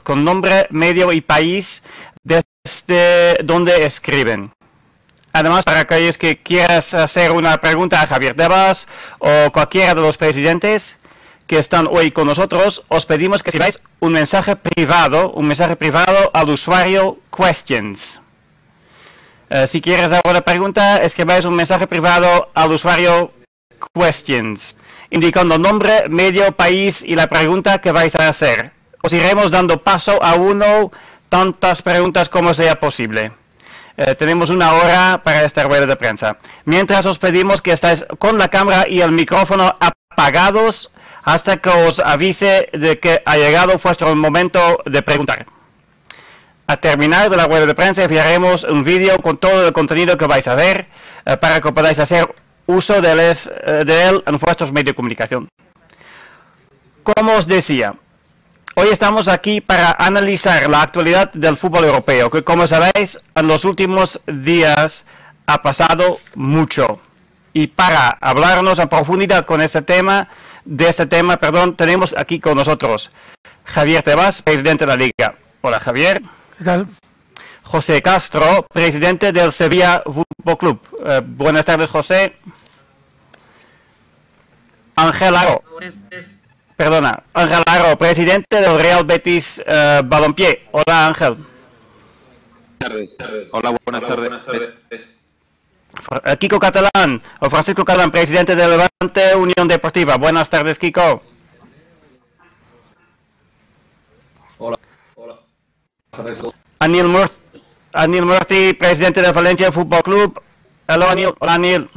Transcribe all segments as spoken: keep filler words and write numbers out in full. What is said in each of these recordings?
con nombre, medio y país desde donde escriben. Además, para aquellos que quieras hacer una pregunta a Javier Tebas o cualquiera de los presidentes que están hoy con nosotros, os pedimos que escribáis un mensaje privado, un mensaje privado al usuario questions. Uh, si quieres dar una pregunta, escribáis un mensaje privado al usuario questions, indicando nombre, medio, país y la pregunta que vais a hacer. Os iremos dando paso a uno, tantas preguntas como sea posible. Uh, tenemos una hora para esta rueda de prensa. Mientras os pedimos que estáis con la cámara y el micrófono apagados hasta que os avise de que ha llegado vuestro momento de preguntar. A terminar de la rueda de prensa enviaremos un vídeo con todo el contenido que vais a ver uh, para que podáis hacer uso de, les, uh, de él en vuestros medios de comunicación. Como os decía, hoy estamos aquí para analizar la actualidad del fútbol europeo, que como sabéis, en los últimos días ha pasado mucho. Y para hablarnos en profundidad con este tema, de este tema, perdón, tenemos aquí con nosotros Javier Tebas, presidente de la Liga. Hola, Javier. ¿Qué tal? José Castro, presidente del Sevilla Fútbol Club. Uh, buenas tardes, José. Ángel Aro. Perdona, Ángel Aro, presidente del Real Betis uh, Balompié. Hola, Ángel. Buenas tardes. Hola, buenas tardes. Buenas tardes. Kiko Catalán, o Francisco Catalán, presidente de Levante Unión Deportiva. Buenas tardes, Kiko. Hola. Hola. Anil Murthy, Anil Murthy, presidente de Valencia Fútbol Club. Hola, Anil. Hola, Anil.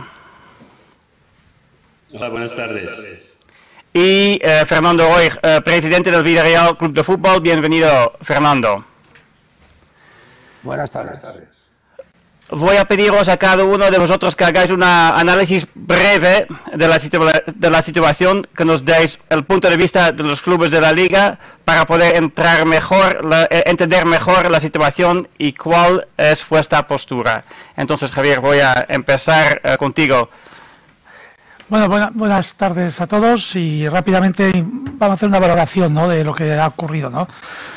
Hola, buenas tardes. Y eh, Fernando Roig, eh, presidente del Villarreal Club de Fútbol. Bienvenido, Fernando. Buenas tardes. Buenas tardes. Voy a pediros a cada uno de vosotros que hagáis un análisis breve de la, de la situación, que nos deis el punto de vista de los clubes de la Liga para poder entrar mejor, la, entender mejor la situación y cuál es vuestra postura. Entonces, Javier, voy a empezar uh, contigo. Bueno, buena, buenas tardes a todos y rápidamente vamos a hacer una valoración, ¿no?, de lo que ha ocurrido, ¿no?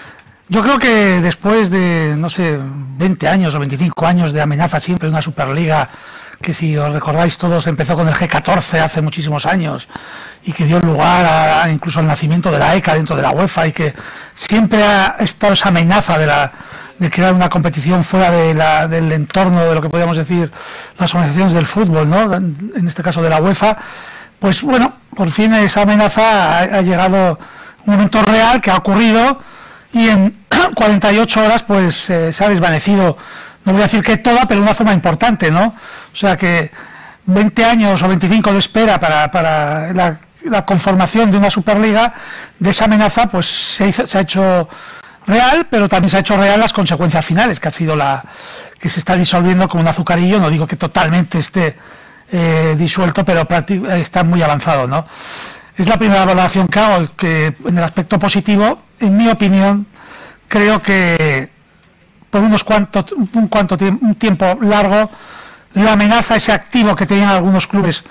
Yo creo que después de, no sé, veinte años o veinticinco años de amenaza siempre de una Superliga, que si os recordáis todos empezó con el G catorce hace muchísimos años y que dio lugar a, a incluso al nacimiento de la ECA dentro de la UEFA, y que siempre ha estado esa amenaza de, la, de crear una competición fuera de la, del entorno de lo que podríamos decir las organizaciones del fútbol, ¿no?, en este caso de la UEFA. Pues bueno, por fin esa amenaza ha, ha llegado un momento real que ha ocurrido. Y en cuarenta y ocho horas pues eh, se ha desvanecido, no voy a decir que toda, pero una forma importante, ¿no? O sea que veinte años o veinticinco de espera para, para la, la conformación de una Superliga, de esa amenaza pues se, hizo, se ha hecho real, pero también se ha hecho real las consecuencias finales, que ha sido la que se está disolviendo como un azucarillo. No digo que totalmente esté eh, disuelto, pero está muy avanzado, ¿no? Es la primera valoración que hago, que en el aspecto positivo, en mi opinión, creo que por unos cuantos, un, cuanto un tiempo largo, la amenaza, ese activo que tenían algunos clubes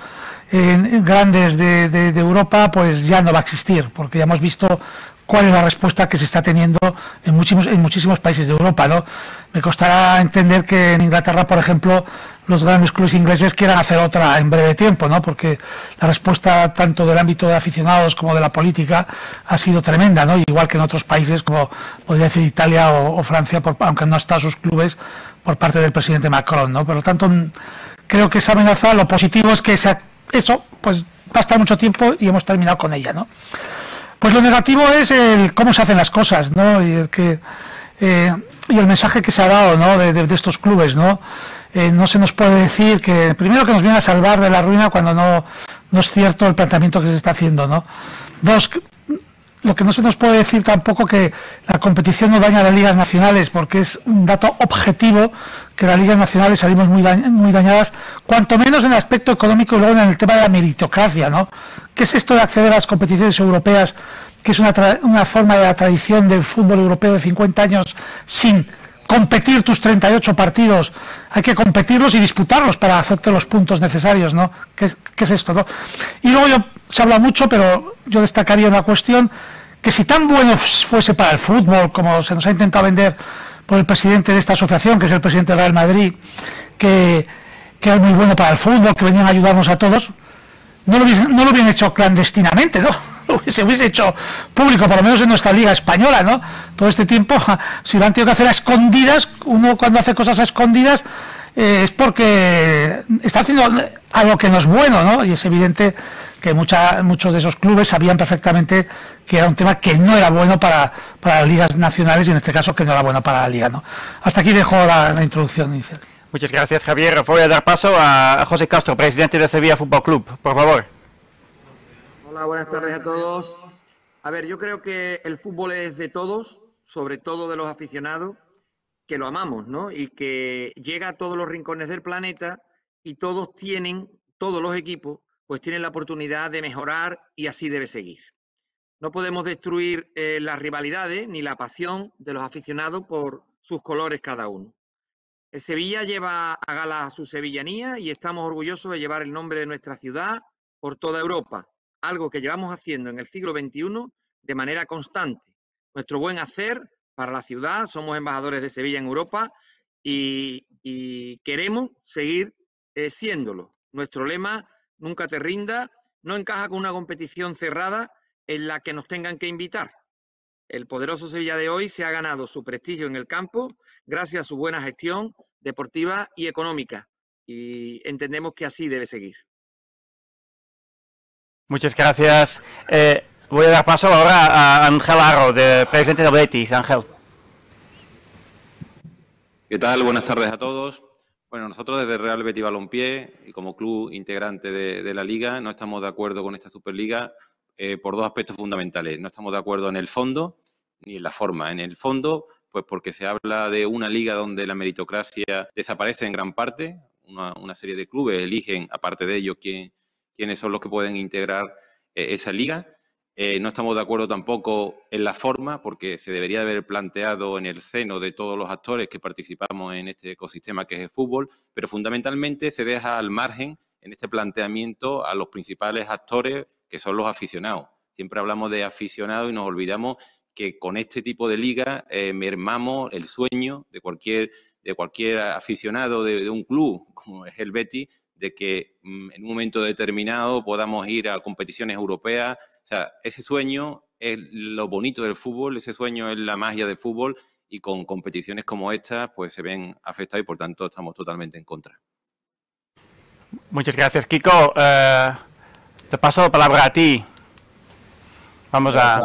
eh, grandes de, de, de Europa, pues ya no va a existir, porque ya hemos visto cuál es la respuesta que se está teniendo en muchísimos, en muchísimos países de Europa, ¿no? Me costará entender que en Inglaterra, por ejemplo, los grandes clubes ingleses quieran hacer otra en breve tiempo, ¿no? Porque la respuesta tanto del ámbito de aficionados como de la política ha sido tremenda, ¿no? Igual que en otros países como podría decir Italia o, o Francia, por, aunque no están sus clubes, por parte del presidente Macron, ¿no? Por lo tanto, creo que esa amenaza, lo positivo es que esa, eso pues va a estar mucho tiempo y hemos terminado con ella, ¿no? Pues lo negativo es el cómo se hacen las cosas, ¿no? Y el que eh, y el mensaje que se ha dado, ¿no?, de, de, de estos clubes, ¿no? Eh, no se nos puede decir que primero que nos viene a salvar de la ruina cuando no, no es cierto el planteamiento que se está haciendo, ¿no? Dos, lo que no se nos puede decir tampoco que la competición no daña a las ligas nacionales, porque es un dato objetivo que las ligas nacionales salimos muy, dañ muy dañadas, cuanto menos en el aspecto económico y luego en el tema de la meritocracia, ¿no? ¿Qué es esto de acceder a las competiciones europeas, que es una, una forma de la tradición del fútbol europeo de cincuenta años sin competir tus treinta y ocho partidos? Hay que competirlos y disputarlos para hacerte los puntos necesarios, ¿no? ¿Qué, qué es esto, no? Y luego yo, se habla mucho, pero yo destacaría una cuestión que si tan bueno fuese para el fútbol, como se nos ha intentado vender por el presidente de esta asociación, que es el presidente del Real Madrid, que, que es muy bueno para el fútbol, que venían a ayudarnos a todos, no lo hubiesen, no lo hubieran hecho clandestinamente, ¿no? Se hubiese hecho público, por lo menos en nuestra liga española, ¿no? Todo este tiempo, si lo han tenido que hacer a escondidas, uno cuando hace cosas a escondidas, eh, es porque está haciendo algo que no es bueno, ¿no? Y es evidente que mucha, muchos de esos clubes sabían perfectamente que era un tema que no era bueno para, para las ligas nacionales y en este caso que no era bueno para la liga, ¿no? Hasta aquí dejo la, la introducción inicial. Muchas gracias, Javier. Voy a dar paso a José Castro, presidente de Sevilla Fútbol Club. Por favor. Hola, buenas tardes a todos. A ver, yo creo que el fútbol es de todos, sobre todo de los aficionados, que lo amamos, ¿no? Y que llega a todos los rincones del planeta y todos tienen, todos los equipos, pues tienen la oportunidad de mejorar y así debe seguir. No podemos destruir eh, las rivalidades ni la pasión de los aficionados por sus colores cada uno. El Sevilla lleva a gala su sevillanía y estamos orgullosos de llevar el nombre de nuestra ciudad por toda Europa, algo que llevamos haciendo en el siglo veintiuno de manera constante. Nuestro buen hacer para la ciudad, somos embajadores de Sevilla en Europa y, y queremos seguir eh, siéndolo. Nuestro lema, nunca te rinda, no encaja con una competición cerrada en la que nos tengan que invitar. El poderoso Sevilla de hoy se ha ganado su prestigio en el campo gracias a su buena gestión deportiva y económica y entendemos que así debe seguir. Muchas gracias. Eh, voy a dar paso ahora a Ángel Haro, de presidente de Betis. Ángel. ¿Qué tal? Buenas tardes a todos. Bueno, nosotros desde Real Betis Balompié y como club integrante de, de la Liga no estamos de acuerdo con esta Superliga eh, por dos aspectos fundamentales. No estamos de acuerdo en el fondo ni en la forma. En el fondo, pues porque se habla de una liga donde la meritocracia desaparece en gran parte. Una, una serie de clubes eligen, aparte de ellos, quién, quiénes son los que pueden integrar eh, esa liga. Eh, no estamos de acuerdo tampoco en la forma, porque se debería haber planteado en el seno de todos los actores que participamos en este ecosistema que es el fútbol, pero fundamentalmente se deja al margen en este planteamiento a los principales actores que son los aficionados. Siempre hablamos de aficionados y nos olvidamos que con este tipo de liga eh, mermamos el sueño de cualquier, de cualquier aficionado de, de un club, como es el Betis, de que mm, en un momento determinado podamos ir a competiciones europeas. O sea, ese sueño es lo bonito del fútbol, ese sueño es la magia del fútbol y con competiciones como estas pues se ven afectadas y por tanto estamos totalmente en contra. Muchas gracias, Kiko. Uh, te paso la palabra a ti. Vamos a...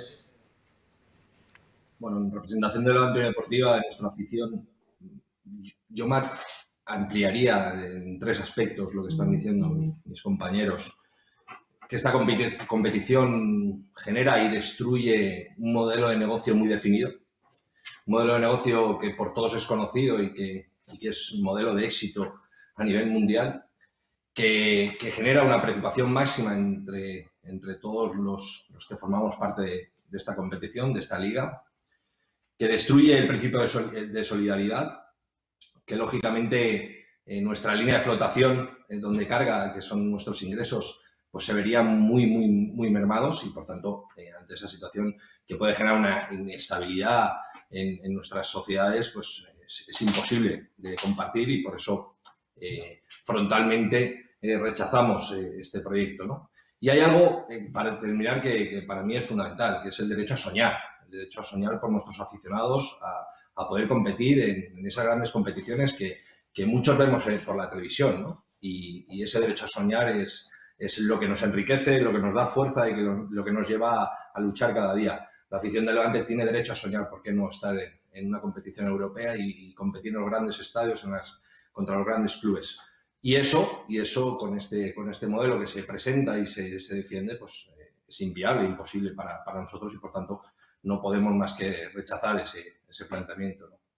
Bueno, en representación de la Banca Deportiva, de nuestra afición, yo me ampliaría en tres aspectos lo que están diciendo mis compañeros. Que esta competi- competición genera y destruye un modelo de negocio muy definido. Un modelo de negocio que por todos es conocido y que, y que es un modelo de éxito a nivel mundial, que, que genera una preocupación máxima entre, entre todos los, los que formamos parte de, de esta competición, de esta liga, que destruye el principio de, sol, de solidaridad, que lógicamente eh, nuestra línea de flotación, en donde carga, que son nuestros ingresos, pues se verían muy, muy, muy mermados y, por tanto, eh, ante esa situación que puede generar una inestabilidad en, en nuestras sociedades, pues es, es imposible de compartir y por eso eh, frontalmente eh, rechazamos eh, este proyecto, ¿no? Y hay algo, eh, para terminar, que, que para mí es fundamental, que es el derecho a soñar, el derecho a soñar por nuestros aficionados, a, a poder competir en, en esas grandes competiciones que, que muchos vemos eh, por la televisión, ¿no? Y, y ese derecho a soñar es... es lo que nos enriquece, lo que nos da fuerza y que lo, lo que nos lleva a, a luchar cada día. La afición del Levante tiene derecho a soñar, ¿por qué no estar en, en una competición europea y, y competir en los grandes estadios en las, contra los grandes clubes? Y eso, y eso con, este, con este modelo que se presenta y se, se defiende, pues eh, es inviable, imposible para, para nosotros y, por tanto, no podemos más que rechazar ese, ese planteamiento, ¿no?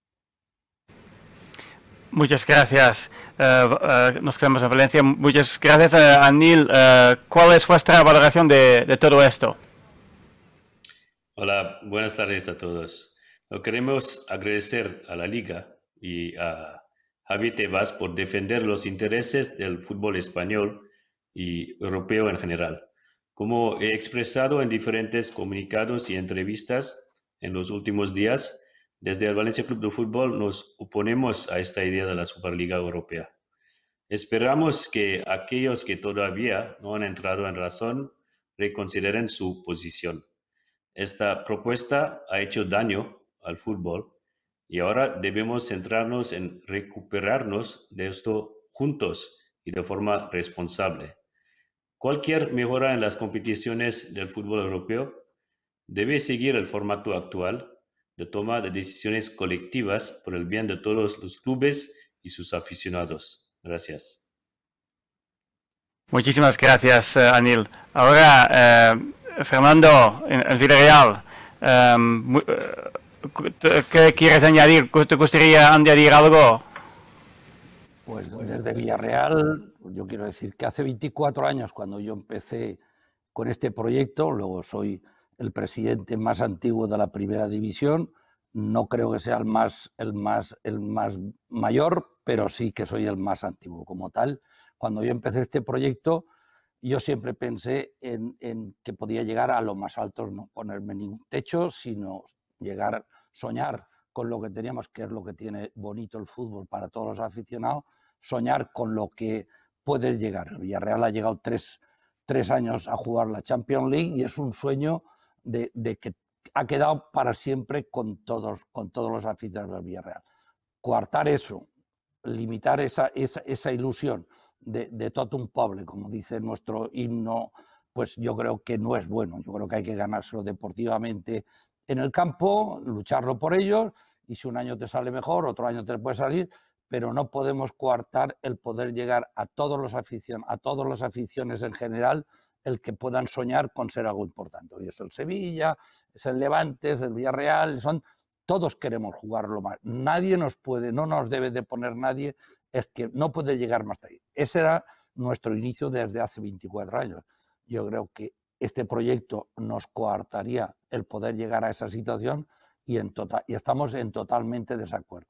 Muchas gracias. Uh, uh, nos quedamos en Valencia. Muchas gracias a, a Neil. Uh, ¿Cuál es vuestra valoración de, de todo esto? Hola, buenas tardes a todos. Lo queremos agradecer a la Liga y a Javier Tebas por defender los intereses del fútbol español y europeo en general. Como he expresado en diferentes comunicados y entrevistas en los últimos días, desde el Valencia Club de Fútbol nos oponemos a esta idea de la Superliga Europea. Esperamos que aquellos que todavía no han entrado en razón reconsideren su posición. Esta propuesta ha hecho daño al fútbol y ahora debemos centrarnos en recuperarnos de esto juntos y de forma responsable. Cualquier mejora en las competiciones del fútbol europeo debe seguir el formato actual de toma de decisiones colectivas por el bien de todos los clubes y sus aficionados. Gracias. Muchísimas gracias, uh, Anil. Ahora, uh, Fernando, en, en Villarreal, um, ¿qué quieres añadir? ¿Te gustaría añadir algo? Pues desde Villarreal, yo quiero decir que hace veinticuatro años, cuando yo empecé con este proyecto, luego soy el presidente más antiguo de la primera división, no creo que sea el más, el más, el más mayor, pero sí que soy el más antiguo como tal. Cuando yo empecé este proyecto, yo siempre pensé en, en que podía llegar a lo más alto, no ponerme ningún techo, sino llegar, soñar con lo que teníamos, que es lo que tiene bonito el fútbol para todos los aficionados, soñar con lo que puede llegar. El Villarreal ha llegado tres, tres años a jugar la Champions League y es un sueño de, de que ha quedado para siempre con todos, con todos los aficionados del Villarreal. Coartar eso, limitar esa, esa, esa ilusión de, de totum poble, como dice nuestro himno, pues yo creo que no es bueno. Yo creo que hay que ganárselo deportivamente en el campo, lucharlo por ellos, y si un año te sale mejor, otro año te puede salir, pero no podemos coartar el poder llegar a todos los aficionados, a todas las aficiones en general, el que puedan soñar con ser algo importante. Hoy es el Sevilla, es el Levante, es el Villarreal, son, todos queremos jugarlo más. Nadie nos puede, no nos debe de poner nadie, es que no puede llegar más ahí. Ese era nuestro inicio desde hace veinticuatro años. Yo creo que este proyecto nos coartaría el poder llegar a esa situación y, en total, y estamos en totalmente desacuerdo.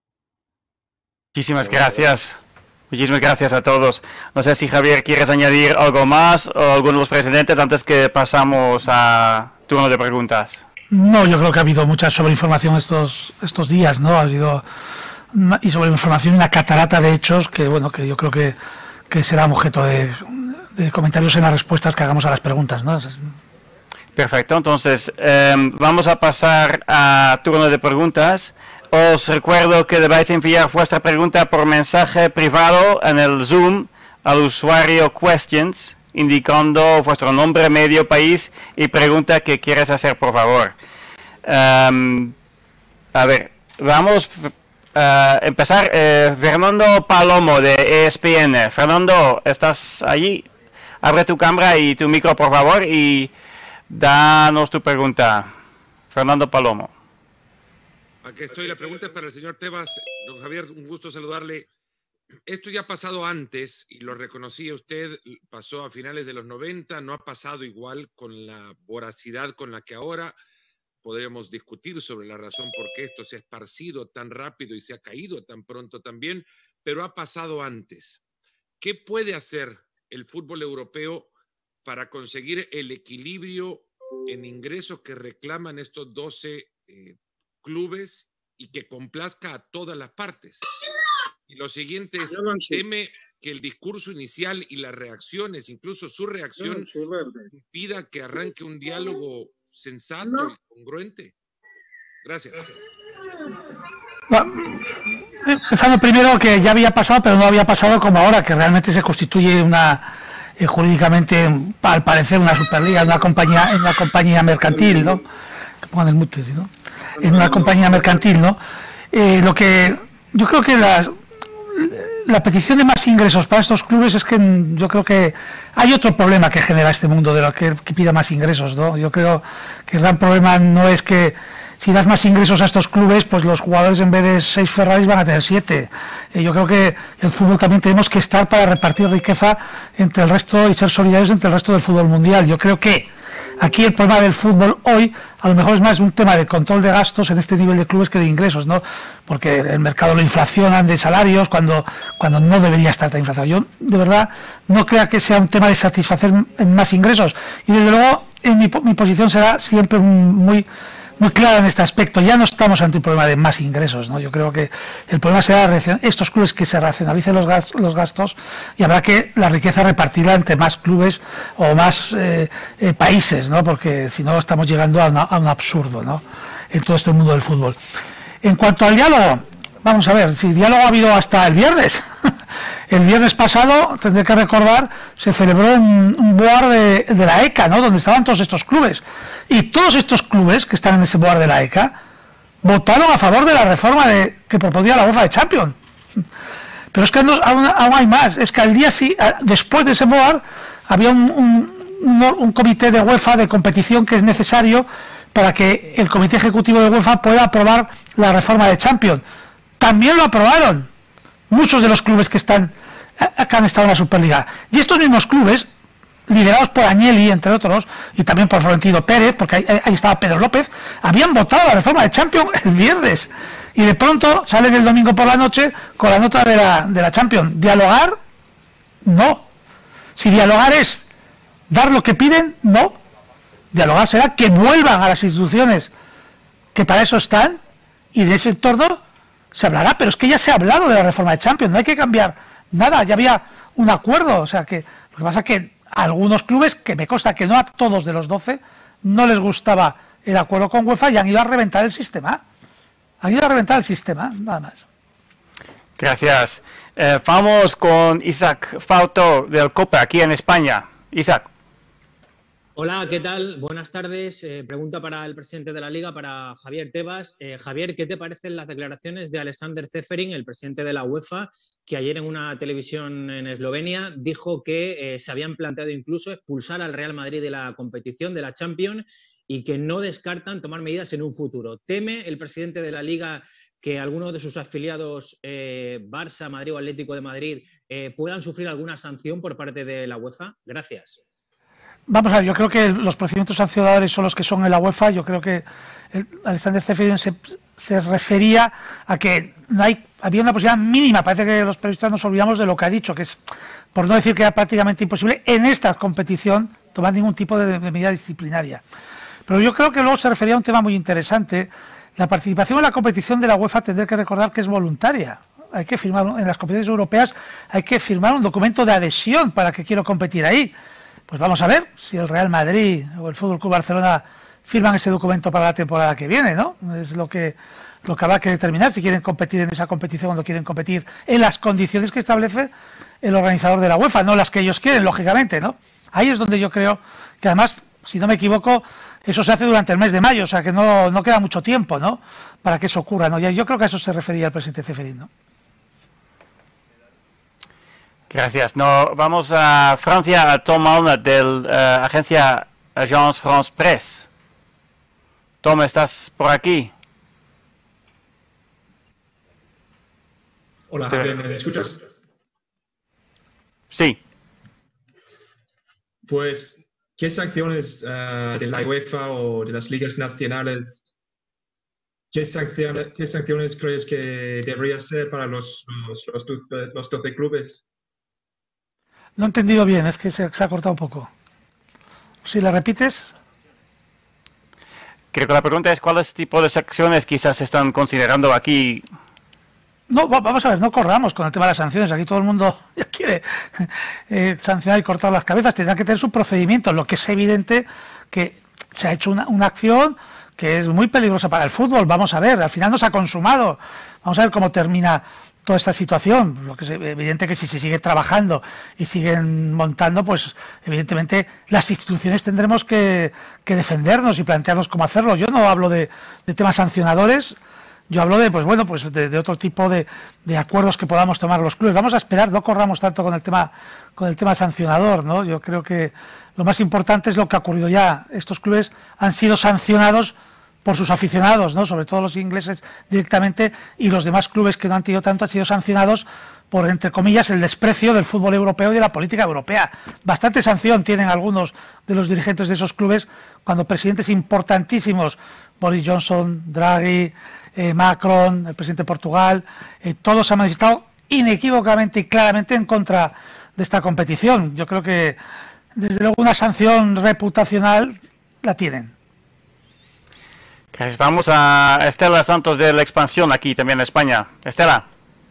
Muchísimas gracias. Muchísimas gracias a todos. No sé si Javier quieres añadir algo más o alguno de los presidentes antes que pasamos a turno de preguntas. No, yo creo que ha habido mucha sobreinformación estos estos días, ¿no? Ha habido una, y sobreinformación, una catarata de hechos que, bueno, que yo creo que, que será objeto de, de comentarios en las respuestas que hagamos a las preguntas, ¿no? Perfecto, entonces eh, vamos a pasar a turno de preguntas. Os recuerdo que debáis enviar vuestra pregunta por mensaje privado en el Zoom al usuario Questions, indicando vuestro nombre, medio, país y pregunta que quieres hacer, por favor. Um, a ver, vamos a uh, empezar. Uh, Fernando Palomo de E S P N. Fernando, ¿estás allí? Abre tu cámara y tu micro, por favor, y danos tu pregunta. Fernando Palomo. Aquí estoy. La pregunta es para el señor Tebas. Don Javier, un gusto saludarle. Esto ya ha pasado antes y lo reconocía usted, pasó a finales de los noventa, no ha pasado igual con la voracidad con la que ahora. Podríamos discutir sobre la razón por qué esto se ha esparcido tan rápido y se ha caído tan pronto también, pero ha pasado antes. ¿Qué puede hacer el fútbol europeo para conseguir el equilibrio en ingresos que reclaman estos doce eh, clubes y que complazca a todas las partes? Y lo siguiente es, teme que el discurso inicial y las reacciones, incluso su reacción, impida que arranque un diálogo sensato y congruente. Gracias. Bueno, empezando primero que ya había pasado, pero no había pasado como ahora, que realmente se constituye una eh, jurídicamente, al parecer, una superliga, una compañía, en una compañía mercantil, ¿no? Que pongan el mute, ¿no? En una compañía mercantil, ¿no? Eh, lo que yo creo que la, la petición de más ingresos para estos clubes es que yo creo que hay otro problema que genera este mundo de lo que, que pida más ingresos, ¿no? Yo creo que el gran problema no es que si das más ingresos a estos clubes, pues los jugadores en vez de seis Ferraris van a tener siete. Eh, yo creo que el fútbol también tenemos que estar para repartir riqueza entre el resto y ser solidarios entre el resto del fútbol mundial. Yo creo que aquí el problema del fútbol hoy a lo mejor es más un tema de control de gastos en este nivel de clubes que de ingresos, ¿no? Porque el mercado lo inflacionan de salarios cuando, cuando no debería estar tan inflacionado. Yo, de verdad, no creo que sea un tema de satisfacer en más ingresos. Y desde luego, en mi, mi posición será siempre muy... muy clara en este aspecto. Ya no estamos ante un problema de más ingresos, ¿no? Yo creo que el problema será estos clubes que se racionalicen los gastos, los gastos y habrá que la riqueza repartirla entre más clubes o más eh, eh, países, ¿no? Porque si no estamos llegando a, una, a un absurdo, ¿no? En todo este mundo del fútbol. En cuanto al diálogo, vamos a ver, si diálogo ha habido hasta el viernes. El viernes pasado, tendré que recordar, se celebró un, un board de, de la E C A, ¿no? Donde estaban todos estos clubes. Y todos estos clubes que están en ese board de la E C A votaron a favor de la reforma de, que proponía la UEFA de Champions. Pero es que aún, aún hay más. Es que al día sí, después de ese board, había un, un, un, un comité de UEFA de competición que es necesario para que el comité ejecutivo de UEFA pueda aprobar la reforma de Champions. También lo aprobaron muchos de los clubes que están que han estado en la Superliga. Y estos mismos clubes, liderados por Agnelli, entre otros, y también por Florentino Pérez, porque ahí, ahí estaba Pedro López, habían votado la reforma de Champions el viernes. Y de pronto salen el domingo por la noche con la nota de la, de la Champions. ¿Dialogar? No. Si dialogar es dar lo que piden, no. Dialogar será que vuelvan a las instituciones que para eso están, y de ese entorno se hablará, pero es que ya se ha hablado de la reforma de Champions, no hay que cambiar nada, ya había un acuerdo. O sea que lo que pasa es que a algunos clubes, que me consta que no a todos de los doce, no les gustaba el acuerdo con UEFA y han ido a reventar el sistema. Han ido a reventar el sistema, nada más. Gracias. Eh, vamos con Isaac Fauto del COPE, aquí en España. Isaac. Hola, ¿qué tal? Buenas tardes. Eh, pregunta para el presidente de la Liga, para Javier Tebas. Eh, Javier, ¿qué te parecen las declaraciones de Alexander Ceferin, el presidente de la UEFA, que ayer en una televisión en Eslovenia dijo que eh, se habían planteado incluso expulsar al Real Madrid de la competición, de la Champions, y que no descartan tomar medidas en un futuro? ¿Teme el presidente de la Liga que algunos de sus afiliados, eh, Barça, Madrid o Atlético de Madrid, eh, puedan sufrir alguna sanción por parte de la UEFA? Gracias. Vamos a ver, yo creo que los procedimientos sancionadores son los que son en la UEFA. Yo creo que el Alexander Ceferin se, se refería a que no hay, había una posibilidad mínima. Parece que los periodistas nos olvidamos de lo que ha dicho, que es, por no decir que era prácticamente imposible, en esta competición tomar ningún tipo de, de medida disciplinaria. Pero yo creo que luego se refería a un tema muy interesante. La participación en la competición de la UEFA, tendré que recordar que es voluntaria. Hay que firmar, en las competiciones europeas, hay que firmar un documento de adhesión para que quiero competir ahí. Pues vamos a ver si el Real Madrid o el Fútbol Club Barcelona firman ese documento para la temporada que viene, ¿no? Es lo que, lo que habrá que determinar si quieren competir en esa competición o no quieren competir en las condiciones que establece el organizador de la UEFA, no las que ellos quieren, lógicamente, ¿no? Ahí es donde yo creo que, además, si no me equivoco, eso se hace durante el mes de mayo, o sea que no, no queda mucho tiempo, ¿no?, para que eso ocurra, ¿no? Y yo creo que a eso se refería el presidente Ceferin, ¿no? Gracias. No, vamos a Francia, a Tom Malna, de la uh, agencia Agence France Presse. Tom, ¿estás por aquí? Hola, Javier, ¿me escuchas? Sí. Pues, ¿qué sanciones uh, de la UEFA o de las ligas nacionales, qué sanciones, qué sanciones crees que debería ser para los, los, los, los doce clubes? No he entendido bien, es que se, se ha cortado un poco. Si la repites. Creo que la pregunta es cuáles tipos de sanciones quizás se están considerando aquí. No, vamos a ver, no corramos con el tema de las sanciones. Aquí todo el mundo ya quiere eh, sancionar y cortar las cabezas. Tendrá que tener su procedimiento. Lo que es evidente que se ha hecho una, una acción que es muy peligrosa para el fútbol. Vamos a ver, al final no se ha consumado. Vamos a ver cómo termina toda esta situación. Lo que es evidente que si se sigue trabajando y siguen montando, pues evidentemente las instituciones tendremos que, que defendernos y plantearnos cómo hacerlo. Yo no hablo de, de temas sancionadores, yo hablo de, pues bueno, pues de, de otro tipo de, de acuerdos que podamos tomar los clubes. Vamos a esperar, no corramos tanto con el tema con el tema sancionador, ¿no? Yo creo que lo más importante es lo que ha ocurrido ya. Estos clubes han sido sancionados por sus aficionados, ¿no? Sobre todo los ingleses directamente, y los demás clubes que no han tenido tanto han sido sancionados por, entre comillas, el desprecio del fútbol europeo y de la política europea. Bastante sanción tienen algunos de los dirigentes de esos clubes cuando presidentes importantísimos, Boris Johnson, Draghi, eh, Macron, el presidente de Portugal, eh, todos se han manifestado inequívocamente y claramente en contra de esta competición. Yo creo que, desde luego, una sanción reputacional la tienen. Gracias. Vamos a Estela Santos de La Expansión, aquí también en España. Estela.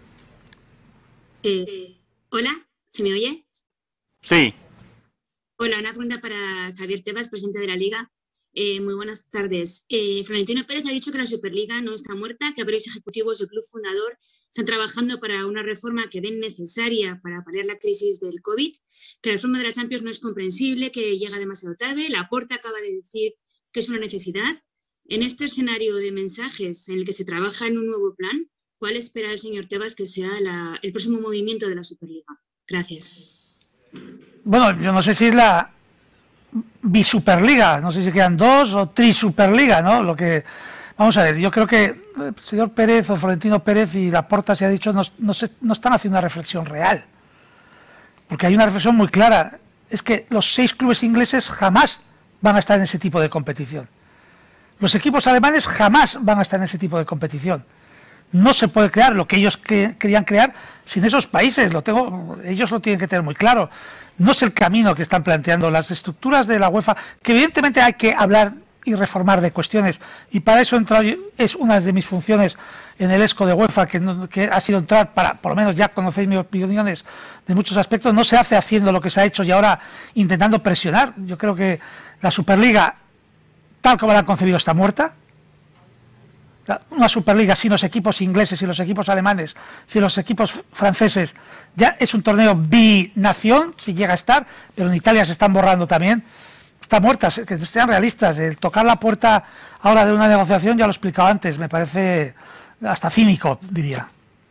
Eh, hola, ¿se me oye? Sí. Hola, una pregunta para Javier Tebas, presidente de la Liga. Eh, muy buenas tardes. Eh, Florentino Pérez ha dicho que la Superliga no está muerta, que varios ejecutivos del club fundador están trabajando para una reforma que ven necesaria para paliar la crisis del COVID, que la reforma de la Champions no es comprensible, que llega demasiado tarde. Laporta acaba de decir que es una necesidad. En este escenario de mensajes en el que se trabaja en un nuevo plan, ¿cuál espera el señor Tebas que sea la, el próximo movimiento de la Superliga? Gracias. Bueno, yo no sé si es la bisuperliga, no sé si quedan dos o trisuperliga, ¿no? Lo que, vamos a ver, yo creo que el señor Pérez o Florentino Pérez y Laporta, se ha dicho, no, no, se, no están haciendo una reflexión real. Porque hay una reflexión muy clara. Es que los seis clubes ingleses jamás van a estar en ese tipo de competición. Los equipos alemanes jamás van a estar en ese tipo de competición. No se puede crear lo que ellos que, querían crear sin esos países. Lo tengo, ellos lo tienen que tener muy claro. No es el camino que están planteando las estructuras de la UEFA, que evidentemente hay que hablar y reformar de cuestiones. Y para eso entrar, es una de mis funciones en el ESCO de UEFA, que, no, que ha sido entrar para, por lo menos ya conocéis mis opiniones de muchos aspectos. No se hace haciendo lo que se ha hecho y ahora intentando presionar. Yo creo que la Superliga, tal como la han concebido, está muerta. Una Superliga sin los equipos ingleses y los equipos alemanes, sin los equipos franceses, ya es un torneo binación, si llega a estar, pero en Italia se están borrando también. Está muerta, que sean realistas. El tocar la puerta ahora de una negociación, ya lo he explicado antes, me parece hasta cínico, diría.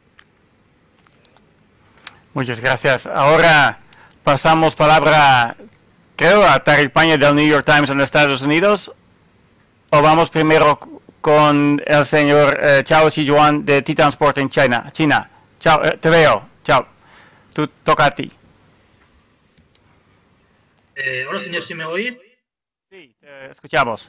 Muchas gracias. Ahora pasamos palabra, creo, a Tariq Paña del New York Times en Estados Unidos. O vamos primero con el señor eh, Chao Xijuan de Titan Sport en China. China. Chao, eh, te veo. Chao. Tú toca a ti. Eh, hola, señor, ¿sí me oye? Sí, te escuchamos.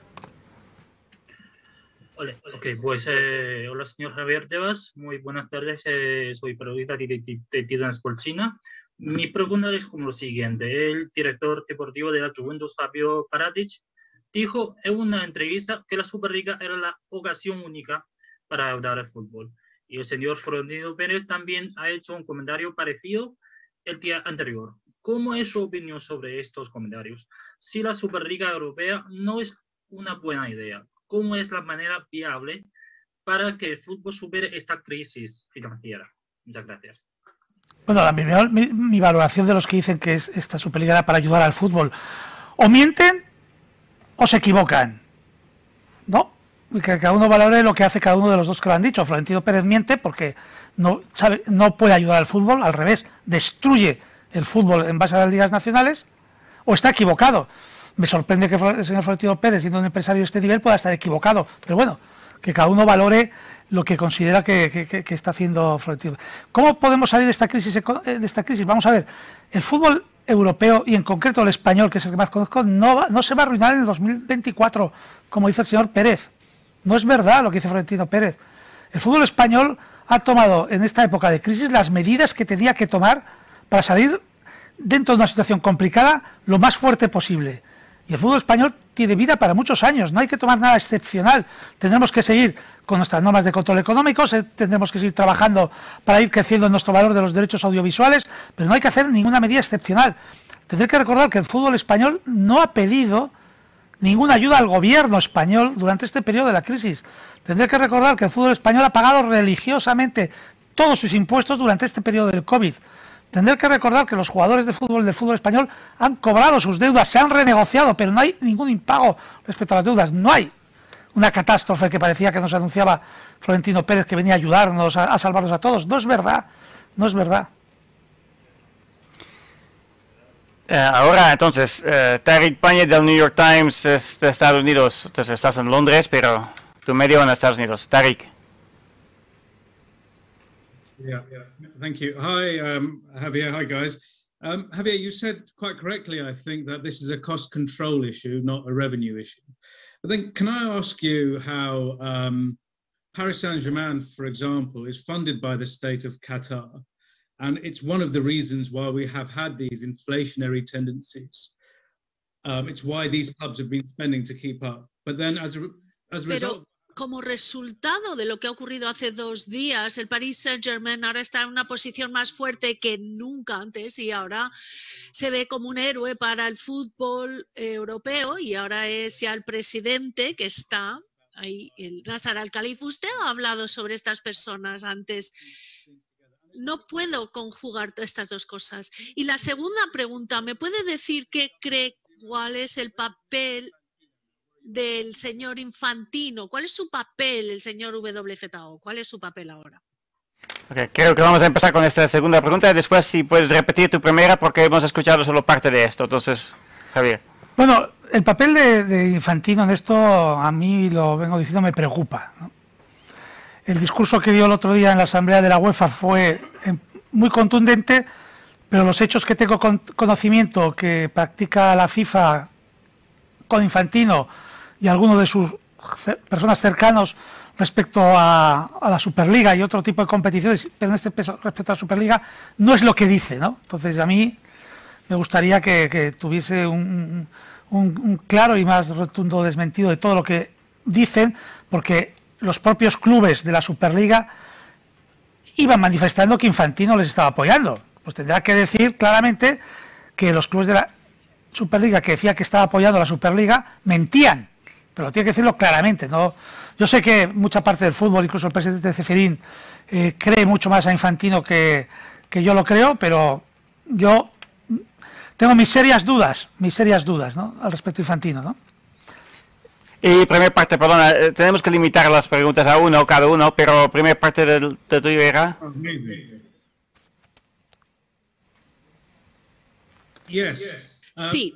Hola, ok, pues eh, hola, señor Javier Tebas. Muy buenas tardes. Eh, soy periodista de, de, de Titan Sport China. Mi pregunta es como lo siguiente. El director deportivo de la Juventus, Fabio Paratici, dijo en una entrevista que la Superliga era la ocasión única para ayudar al fútbol. Y el señor Florentino Pérez también ha hecho un comentario parecido el día anterior. ¿Cómo es su opinión sobre estos comentarios? Si la Superliga Europea no es una buena idea, ¿cómo es la manera viable para que el fútbol supere esta crisis financiera? Muchas gracias. Bueno, la, mi, mi valoración de los que dicen que es, esta Superliga era para ayudar al fútbol, o mienten o se equivocan, ¿no? Y que cada uno valore lo que hace cada uno de los dos que lo han dicho. Florentino Pérez miente porque no, sabe, no puede ayudar al fútbol, al revés, destruye el fútbol en base a las ligas nacionales, o está equivocado. Me sorprende que el señor Florentino Pérez, siendo un empresario de este nivel, pueda estar equivocado, pero bueno, que cada uno valore lo que considera que, que, que está haciendo Florentino. ¿Cómo podemos salir de esta crisis? De esta crisis? Vamos a ver, el fútbol europeo y en concreto el español, que es el que más conozco, no, va, no se va a arruinar en el dos mil veinticuatro, como dice el señor Pérez. No es verdad lo que dice Florentino Pérez. El fútbol español ha tomado en esta época de crisis las medidas que tenía que tomar para salir dentro de una situación complicada lo más fuerte posible. Y el fútbol español tiene vida para muchos años, no hay que tomar nada excepcional. Tendremos que seguir con nuestras normas de control económico, tendremos que seguir trabajando para ir creciendo en nuestro valor de los derechos audiovisuales, pero no hay que hacer ninguna medida excepcional. Tendré que recordar que el fútbol español no ha pedido ninguna ayuda al gobierno español durante este periodo de la crisis. Tendré que recordar que el fútbol español ha pagado religiosamente todos sus impuestos durante este periodo del COVID. Tendré que recordar que los jugadores de fútbol del fútbol español han cobrado sus deudas, se han renegociado, pero no hay ningún impago respecto a las deudas. No hay una catástrofe que parecía que nos anunciaba Florentino Pérez, que venía a ayudarnos, a, a salvarnos a todos. No es verdad, no es verdad. Eh, ahora, entonces, eh, Tariq Paña del New York Times es de Estados Unidos. Entonces, estás en Londres, pero tu medio en Estados Unidos. Tariq. Yeah, yeah. Thank you. Hi, um, Javier. Hi, guys. Um, Javier, you said quite correctly, I think, that this is a cost control issue, not a revenue issue. But then can I ask you how um, Paris Saint-Germain, for example, is funded by the state of Qatar, and it's one of the reasons why we have had these inflationary tendencies. Um, it's why these clubs have been spending to keep up. But then as a, as a result... Como resultado de lo que ha ocurrido hace dos días, el Paris Saint-Germain ahora está en una posición más fuerte que nunca antes y ahora se ve como un héroe para el fútbol europeo y ahora es ya el presidente que está ahí, el Nasser Al-Khelaifi. Usted ha hablado sobre estas personas antes. No puedo conjugar estas dos cosas. Y la segunda pregunta, ¿me puede decir qué cree cuál es el papel del señor Infantino? ¿Cuál es su papel, el señor W Z O? ¿Cuál es su papel ahora? Okay, creo que vamos a empezar con esta segunda pregunta y después si puedes repetir tu primera porque hemos escuchado solo parte de esto. Entonces, Javier. Bueno, el papel de, de Infantino en esto a mí, lo vengo diciendo, me preocupa, ¿no? El discurso que dio el otro día en la Asamblea de la UEFA fue muy contundente, pero los hechos que tengo con, conocimiento que practica la FIFA con Infantino y algunos de sus personas cercanos respecto a, a la Superliga y otro tipo de competiciones, pero en este caso respecto a la Superliga, no es lo que dice, ¿no? Entonces a mí me gustaría que, que tuviese un, un, un claro y más rotundo desmentido de todo lo que dicen, porque los propios clubes de la Superliga iban manifestando que Infantino les estaba apoyando. Pues tendrá que decir claramente que los clubes de la Superliga que decía que estaba apoyando a la Superliga mentían, pero tiene que decirlo claramente, ¿no? Yo sé que mucha parte del fútbol, incluso el presidente de Ceferín, eh, cree mucho más a Infantino que, que yo lo creo, pero yo tengo mis serias dudas, mis serias dudas, ¿no?, al respecto de Infantino, ¿no? Y primera parte, perdona, tenemos que limitar las preguntas a uno cada uno, pero primera parte de, de tu era. Yes. Sí.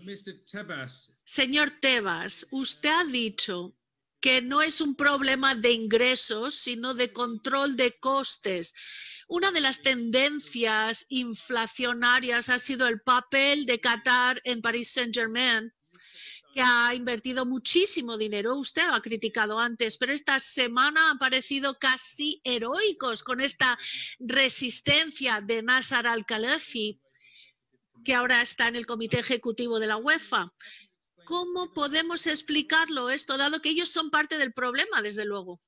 Señor Tebas, usted ha dicho que no es un problema de ingresos, sino de control de costes. Una de las tendencias inflacionarias ha sido el papel de Qatar en Paris Saint-Germain, que ha invertido muchísimo dinero. Usted lo ha criticado antes, pero esta semana han parecido casi heroicos con esta resistencia de Nasser Al-Khelaifi, que ahora está en el comité ejecutivo de la UEFA. ¿Cómo podemos explicarlo esto, dado que ellos son parte del problema, desde luego?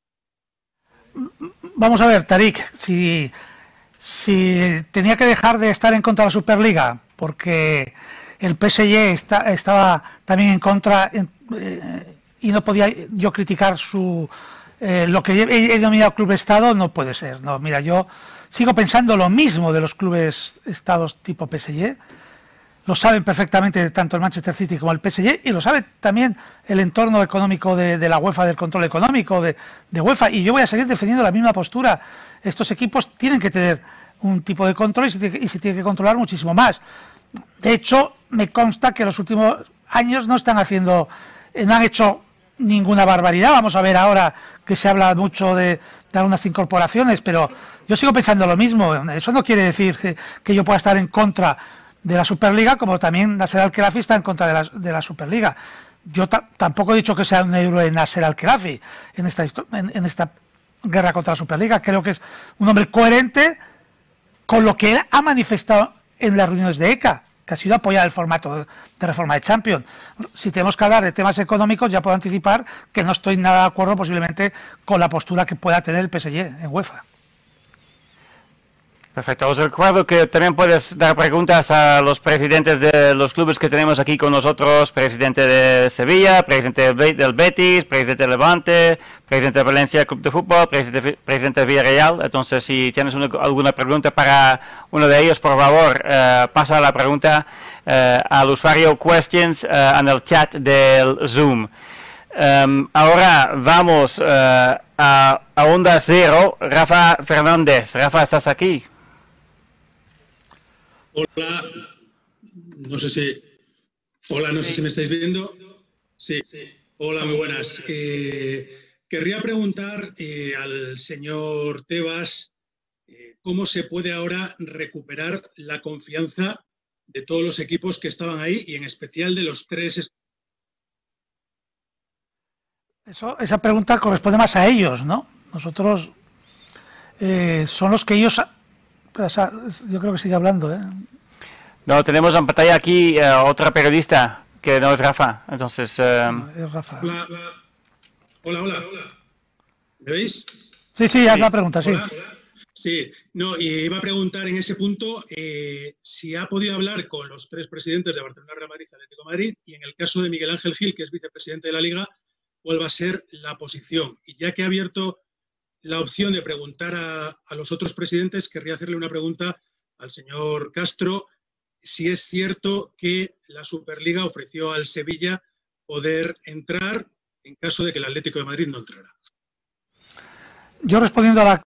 Vamos a ver, Tariq, si, si tenía que dejar de estar en contra de la Superliga, porque el P S G está, estaba también en contra eh, y no podía yo criticar su eh, lo que he, he denominado club Estado, no puede ser. No, mira, yo sigo pensando lo mismo de los clubes Estados tipo P S G. Lo saben perfectamente tanto el Manchester City como el P S G y lo sabe también el entorno económico de, de la UEFA, del control económico de, de UEFA, y yo voy a seguir defendiendo la misma postura. Estos equipos tienen que tener un tipo de control y se tiene, y se tiene que controlar muchísimo más. De hecho, me consta que los últimos años no están haciendo, no han hecho ninguna barbaridad. Vamos a ver ahora que se habla mucho de, de algunas incorporaciones, pero yo sigo pensando lo mismo. Eso no quiere decir que, que yo pueda estar en contra de la Superliga, como también Nasser Al-Khelaifi está en contra de la, de la Superliga. Yo tampoco he dicho que sea un héroe Nasser Al-Khelaifi en esta, en, en esta guerra contra la Superliga. Creo que es un hombre coherente con lo que él ha manifestado en las reuniones de E C A, que ha sido apoyar el formato de reforma de Champions. Si tenemos que hablar de temas económicos, ya puedo anticipar que no estoy nada de acuerdo posiblemente con la postura que pueda tener el P S G en UEFA. Perfecto. Os recuerdo que también puedes dar preguntas a los presidentes de los clubes que tenemos aquí con nosotros, presidente de Sevilla, presidente del Betis, presidente de Levante, presidente de Valencia Club de Fútbol, presidente, presidente de Villarreal. Entonces, si tienes una, alguna pregunta para uno de ellos, por favor, uh, pasa la pregunta uh, al usuario Questions uh, en el chat del Zoom. Um, ahora vamos uh, a, a Onda Cero. Rafa Fernández. Rafa, ¿estás aquí? Hola, no sé si, hola, no sé si me estáis viendo. Sí, hola, muy buenas. Eh, querría preguntar eh, al señor Tebas eh, cómo se puede ahora recuperar la confianza de todos los equipos que estaban ahí y en especial de los tres. Eso, esa pregunta corresponde más a ellos, ¿no? Nosotros eh, son los que ellos... O sea, yo creo que sigue hablando, ¿eh? No, tenemos en pantalla aquí uh, otra periodista que no es Rafa, entonces... Uh... No, es Rafa. Hola, hola, hola, hola, hola. ¿Me veis? Sí, sí, haz sí. la pregunta, sí. Hola, hola. Sí, no, y iba a preguntar en ese punto eh, si ha podido hablar con los tres presidentes de Barcelona, Real Madrid y Atlético de Madrid, y en el caso de Miguel Ángel Gil, que es vicepresidente de la Liga, cuál va a ser la posición. Y ya que ha abierto la opción de preguntar a, a los otros presidentes, querría hacerle una pregunta al señor Castro, si es cierto que la Superliga ofreció al Sevilla poder entrar en caso de que el Atlético de Madrid no entrara. Yo respondiendo a la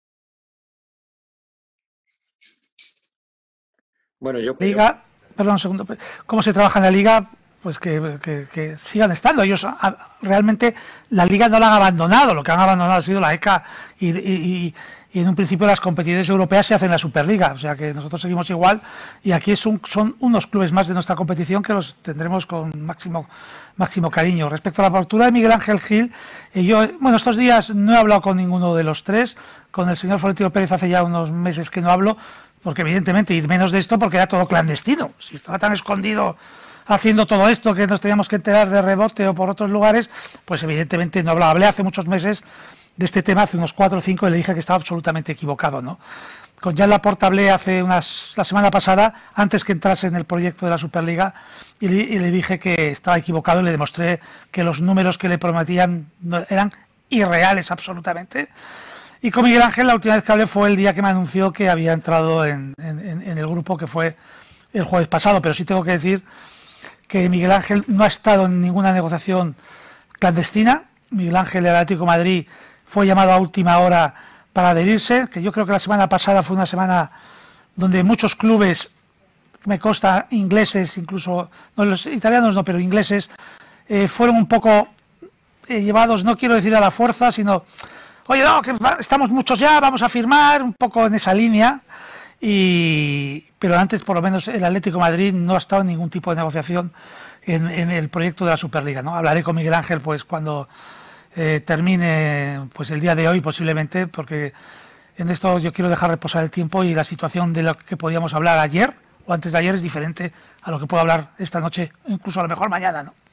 bueno, yo Liga, perdón un segundo, ¿cómo se trabaja en la Liga? Pues que, que, que sigan estando. Ellos a, realmente la Liga no la han abandonado, lo que han abandonado ha sido la E C A y, y, y en un principio las competiciones europeas se hacen en la Superliga, o sea que nosotros seguimos igual y aquí es un, son unos clubes más de nuestra competición que los tendremos con máximo máximo cariño. Respecto a la apertura de Miguel Ángel Gil, eh, yo, bueno, estos días no he hablado con ninguno de los tres, con el señor Florentino Pérez hace ya unos meses que no hablo, porque evidentemente, y menos de esto, porque era todo clandestino, si estaba tan escondido haciendo todo esto que nos teníamos que enterar de rebote o por otros lugares, pues evidentemente no hablaba. Hablé hace muchos meses de este tema, hace unos cuatro o cinco, y le dije que estaba absolutamente equivocado, ¿no? Con Jan Laporta hablé hace unas, la semana pasada, antes que entrase en el proyecto de la Superliga, y le, y le dije que estaba equivocado y le demostré que los números que le prometían no, eran irreales absolutamente. Y con Miguel Ángel la última vez que hablé fue el día que me anunció que había entrado en, en, en el grupo, que fue el jueves pasado, pero sí tengo que decir que Miguel Ángel no ha estado en ninguna negociación clandestina. Miguel Ángel del Atlético de Madrid fue llamado a última hora para adherirse, que yo creo que la semana pasada fue una semana donde muchos clubes, me consta, ingleses, incluso, no los italianos no, pero ingleses, eh, fueron un poco eh, llevados, no quiero decir a la fuerza, sino, oye, no, que estamos muchos ya, vamos a firmar, un poco en esa línea. Y, pero antes, por lo menos, el Atlético de Madrid no ha estado en ningún tipo de negociación en, en el proyecto de la Superliga, ¿no? Hablaré con Miguel Ángel pues cuando eh, termine pues el día de hoy posiblemente, porque en esto yo quiero dejar reposar el tiempo y la situación de lo que podíamos hablar ayer o antes de ayer es diferente a lo que puedo hablar esta noche, incluso a lo mejor mañana, ¿no?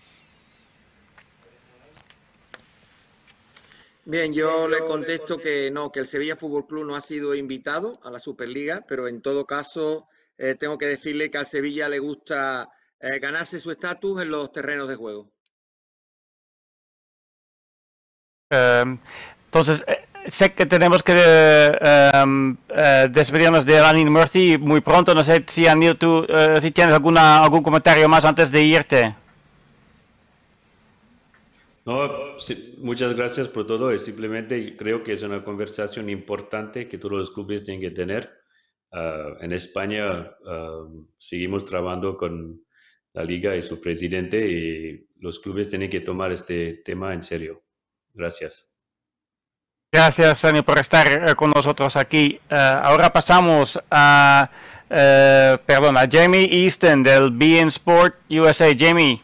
Bien, yo le contesto que no, que el Sevilla Fútbol Club no ha sido invitado a la Superliga, pero en todo caso eh, tengo que decirle que al Sevilla le gusta eh, ganarse su estatus en los terrenos de juego. Um, entonces, eh, sé que tenemos que eh, um, eh, despedirnos de Lanning Murphy muy pronto. No sé si, Anil, tú eh, si tienes alguna, algún comentario más antes de irte. No, sí, muchas gracias por todo. Es simplemente creo que es una conversación importante que todos los clubes tienen que tener. Uh, en España uh, seguimos trabajando con la liga y su presidente y los clubes tienen que tomar este tema en serio. Gracias. Gracias, Sani, por estar uh, con nosotros aquí. Uh, ahora pasamos a, uh, perdón, a Jamie Easton del beIN Sport U S A. Jamie.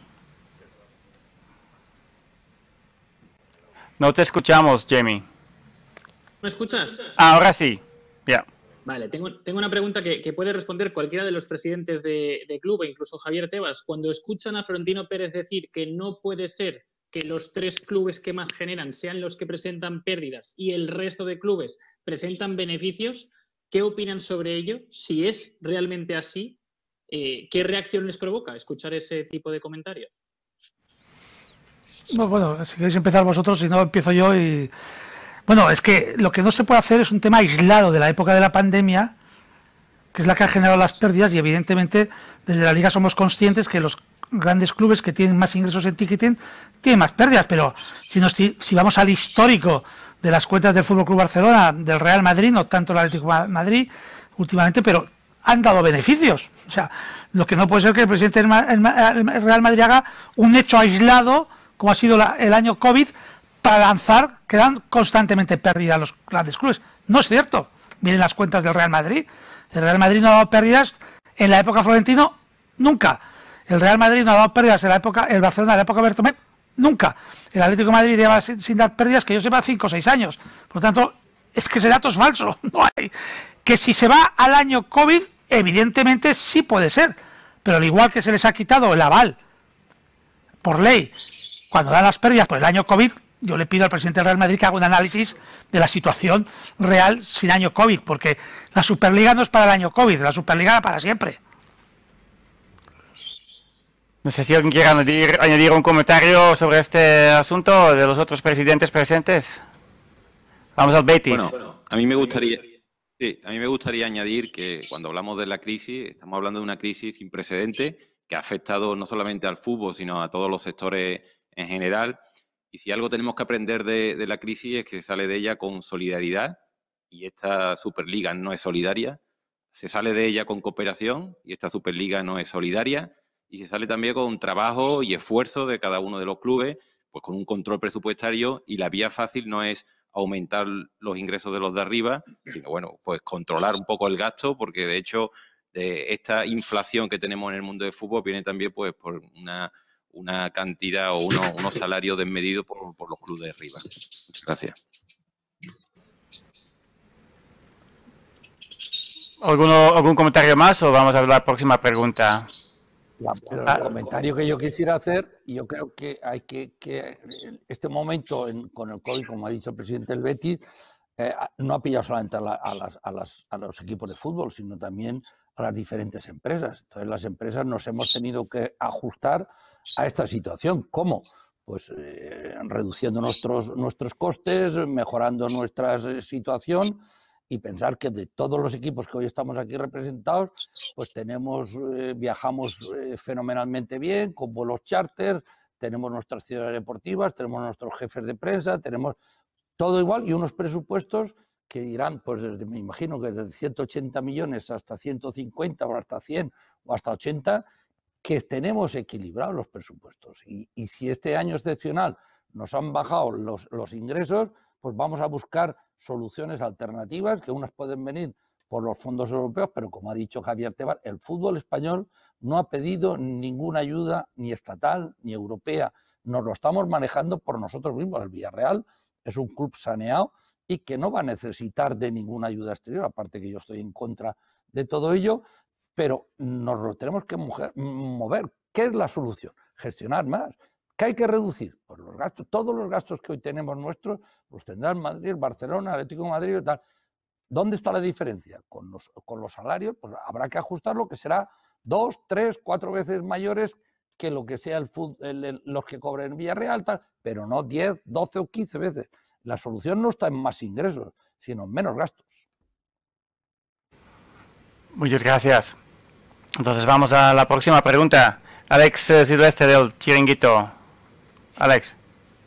No te escuchamos, Jamie. ¿Me escuchas? Ahora sí, ya. Yeah. Vale, tengo, tengo una pregunta que, que puede responder cualquiera de los presidentes de, de club, e incluso Javier Tebas. Cuando escuchan a Florentino Pérez decir que no puede ser que los tres clubes que más generan sean los que presentan pérdidas y el resto de clubes presentan beneficios, ¿qué opinan sobre ello? Si es realmente así, eh, ¿qué reacción les provoca escuchar ese tipo de comentarios? No, bueno, si queréis empezar vosotros, si no empiezo yo y... Bueno, es que lo que no se puede hacer es un tema aislado de la época de la pandemia, que es la que ha generado las pérdidas, y evidentemente desde la Liga somos conscientes que los grandes clubes que tienen más ingresos en ticketing tienen más pérdidas, pero si, nos, si vamos al histórico de las cuentas del F C Barcelona, del Real Madrid, no tanto el Atlético de Madrid últimamente, pero han dado beneficios. O sea, lo que no puede ser que el presidente del Real Madrid haga un hecho aislado, como ha sido la, el año COVID, para lanzar que dan constantemente pérdidas los grandes clubes. No es cierto. Miren las cuentas del Real Madrid. El Real Madrid no ha dado pérdidas en la época Florentino, nunca. El Real Madrid no ha dado pérdidas en la época, el Barcelona en la época Bertomeu, nunca. El Atlético de Madrid lleva sin, sin dar pérdidas, que yo sepa, cinco o seis años. Por lo tanto, es que ese dato es falso. No hay. Que si se va al año COVID, evidentemente sí puede ser. Pero al igual que se les ha quitado el aval por ley cuando dan las pérdidas por el año COVID, yo le pido al presidente del Real Madrid que haga un análisis de la situación real sin año COVID, porque la Superliga no es para el año COVID, la Superliga era para siempre. No sé si alguien quiere añadir, añadir un comentario sobre este asunto de los otros presidentes presentes. Vamos al Betis. Bueno, a mí me gustaría, sí, a mí me gustaría añadir que cuando hablamos de la crisis, estamos hablando de una crisis sin precedentes que ha afectado no solamente al fútbol, sino a todos los sectores en general. Y si algo tenemos que aprender de, de la crisis es que se sale de ella con solidaridad, y esta Superliga no es solidaria. Se sale de ella con cooperación, y esta Superliga no es solidaria. Y se sale también con trabajo y esfuerzo de cada uno de los clubes, pues con un control presupuestario, y la vía fácil no es aumentar los ingresos de los de arriba, sino, bueno, pues controlar un poco el gasto, porque de hecho de esta inflación que tenemos en el mundo del fútbol viene también pues por una, una cantidad o unos, unos salarios desmedidos por, por los clubes de arriba. Muchas gracias. ¿Alguno, ¿Algún comentario más o vamos a la próxima pregunta? Pero el comentario que yo quisiera hacer, yo creo que hay que, que este momento en, con el COVID, como ha dicho el presidente del Betis, eh, no ha pillado solamente a, la, a, las, a, las, a los equipos de fútbol, sino también a las diferentes empresas. Entonces las empresas nos hemos tenido que ajustar a esta situación. ¿Cómo? Pues eh, reduciendo nuestros, nuestros costes, mejorando nuestra situación. Y pensar que de todos los equipos que hoy estamos aquí representados, pues tenemos, eh, viajamos eh, fenomenalmente bien, con vuelos charter, tenemos nuestras ciudades deportivas, tenemos nuestros jefes de prensa, tenemos todo igual y unos presupuestos que irán, pues desde, me imagino que desde ciento ochenta millones hasta ciento cincuenta o hasta cien o hasta ochenta, que tenemos equilibrados los presupuestos. Y, y si este año excepcional nos han bajado los, los ingresos, pues vamos a buscar soluciones alternativas, que unas pueden venir por los fondos europeos, pero como ha dicho Javier Tebas, el fútbol español no ha pedido ninguna ayuda ni estatal ni europea. Nos lo estamos manejando por nosotros mismos. El Villarreal es un club saneado y que no va a necesitar de ninguna ayuda exterior, aparte que yo estoy en contra de todo ello, pero nos lo tenemos que mover. ¿Qué es la solución? Gestionar más. ¿Qué hay que reducir? Pues los gastos, todos los gastos que hoy tenemos nuestros, los tendrá el Madrid, el Barcelona, el Atlético de Madrid y tal. ¿Dónde está la diferencia? Con los, con los salarios, pues habrá que ajustarlo, que será dos, tres, cuatro veces mayores que lo que sea el, el, el los que cobren en Villarreal, tal, pero no diez, doce o quince veces. La solución no está en más ingresos, sino en menos gastos. Muchas gracias. Entonces vamos a la próxima pregunta. Alex eh, Silvestre del Chiringuito. Alex.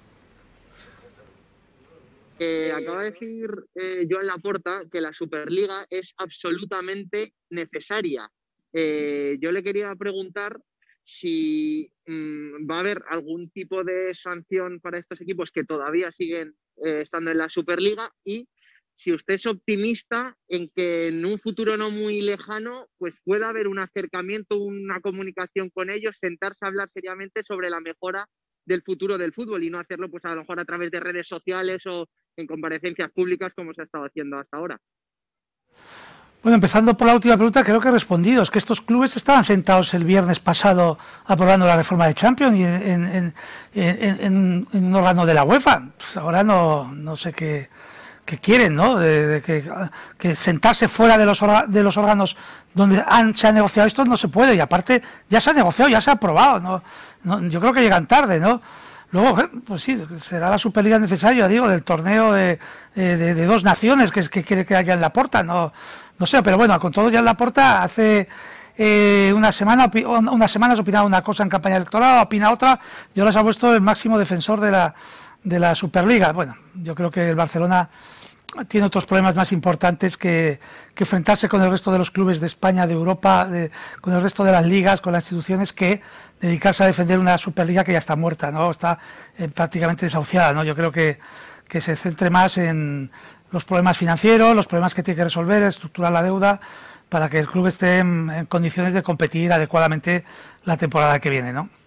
Eh, acaba de decir eh, Joan Laporta que la Superliga es absolutamente necesaria. Eh, yo le quería preguntar si mmm, va a haber algún tipo de sanción para estos equipos que todavía siguen eh, estando en la Superliga, y si usted es optimista en que en un futuro no muy lejano pues pueda haber un acercamiento, una comunicación con ellos, sentarse a hablar seriamente sobre la mejora del futuro del fútbol y no hacerlo pues a lo mejor a través de redes sociales o en comparecencias públicas como se ha estado haciendo hasta ahora. Bueno, empezando por la última pregunta, creo que he respondido. Es que estos clubes estaban sentados el viernes pasado aprobando la reforma de Champions y en, en, en, en, en un órgano de la UEFA. Pues ahora no, no sé qué, qué quieren, ¿no? De, de que, que sentarse fuera de los, de los órganos donde han, se ha negociado esto no se puede. Y aparte ya se ha negociado, ya se ha aprobado, ¿no? No, yo creo que llegan tarde, ¿no? Luego, pues sí, será la Superliga necesaria, digo, del torneo de, de, de dos naciones que, que quiere que haya en Laporta, no, no sé, pero bueno, con todo ya en Laporta hace eh, una semana, unas semanas opinaba una cosa en campaña electoral, opina otra, y ahora se ha puesto el máximo defensor de la, de la Superliga. Bueno, yo creo que el Barcelona tiene otros problemas más importantes que, que enfrentarse con el resto de los clubes de España, de Europa, de, con el resto de las ligas, con las instituciones, que dedicarse a defender una Superliga que ya está muerta, ¿no? Está eh, prácticamente desahuciada, ¿no? Yo creo que, que se centre más en los problemas financieros, los problemas que tiene que resolver, estructurar la deuda, para que el club esté en, en condiciones de competir adecuadamente la temporada que viene, ¿no?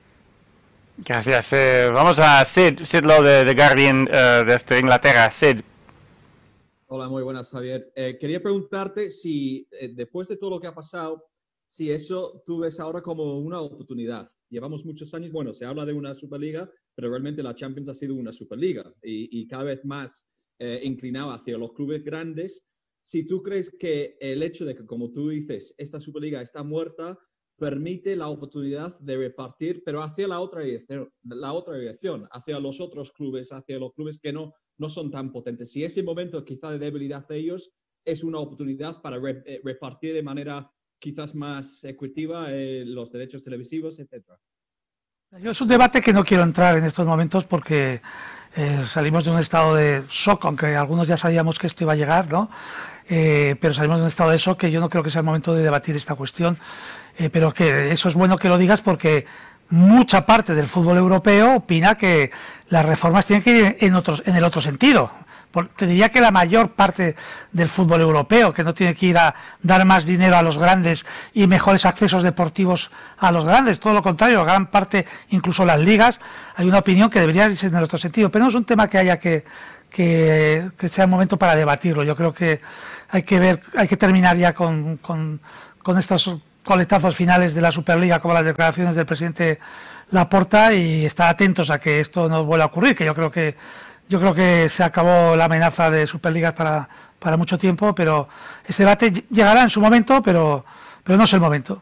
Gracias. Eh, vamos a Sid, Sid Lowe de The Guardian uh, desde Inglaterra. Sid. Hola, muy buenas, Javier. Eh, quería preguntarte si, eh, después de todo lo que ha pasado, si eso tú ves ahora como una oportunidad. Llevamos muchos años, bueno, se habla de una Superliga, pero realmente la Champions ha sido una Superliga y, y cada vez más eh, inclinada hacia los clubes grandes. Si tú crees que el hecho de que, como tú dices, esta Superliga está muerta, permite la oportunidad de repartir, pero hacia la otra dirección, la otra dirección, hacia los otros clubes, hacia los clubes que no, no son tan potentes. Si ese momento quizá de debilidad de ellos es una oportunidad para re, eh, repartir de manera quizás más equitativa eh, los derechos televisivos, etcétera. Yo es un debate que no quiero entrar en estos momentos porque eh, salimos de un estado de shock, aunque algunos ya sabíamos que esto iba a llegar, ¿no? Eh, pero salimos de un estado de shock que yo no creo que sea el momento de debatir esta cuestión, eh, pero que eso es bueno que lo digas porque mucha parte del fútbol europeo opina que las reformas tienen que ir en, otros, en el otro sentido. Te diría que la mayor parte del fútbol europeo, que no tiene que ir a dar más dinero a los grandes y mejores accesos deportivos a los grandes, todo lo contrario, gran parte, incluso las ligas, hay una opinión que debería irse en el otro sentido, pero no es un tema que haya que, que, que sea el momento para debatirlo. Yo creo que hay que ver, hay que terminar ya con, con, con estos coletazos finales de la Superliga, como las declaraciones del presidente Laporta, y estar atentos a que esto no vuelva a ocurrir, que yo creo que Yo creo que se acabó la amenaza de Superligas para, para mucho tiempo, pero ese debate llegará en su momento, pero, pero no es el momento.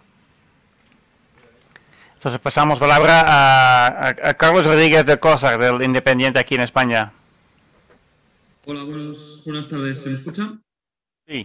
Entonces pasamos palabra a, a, a Carlos Rodríguez de Cosar, del Independiente aquí en España. Hola, buenos, buenas tardes. ¿Se me escucha? Sí.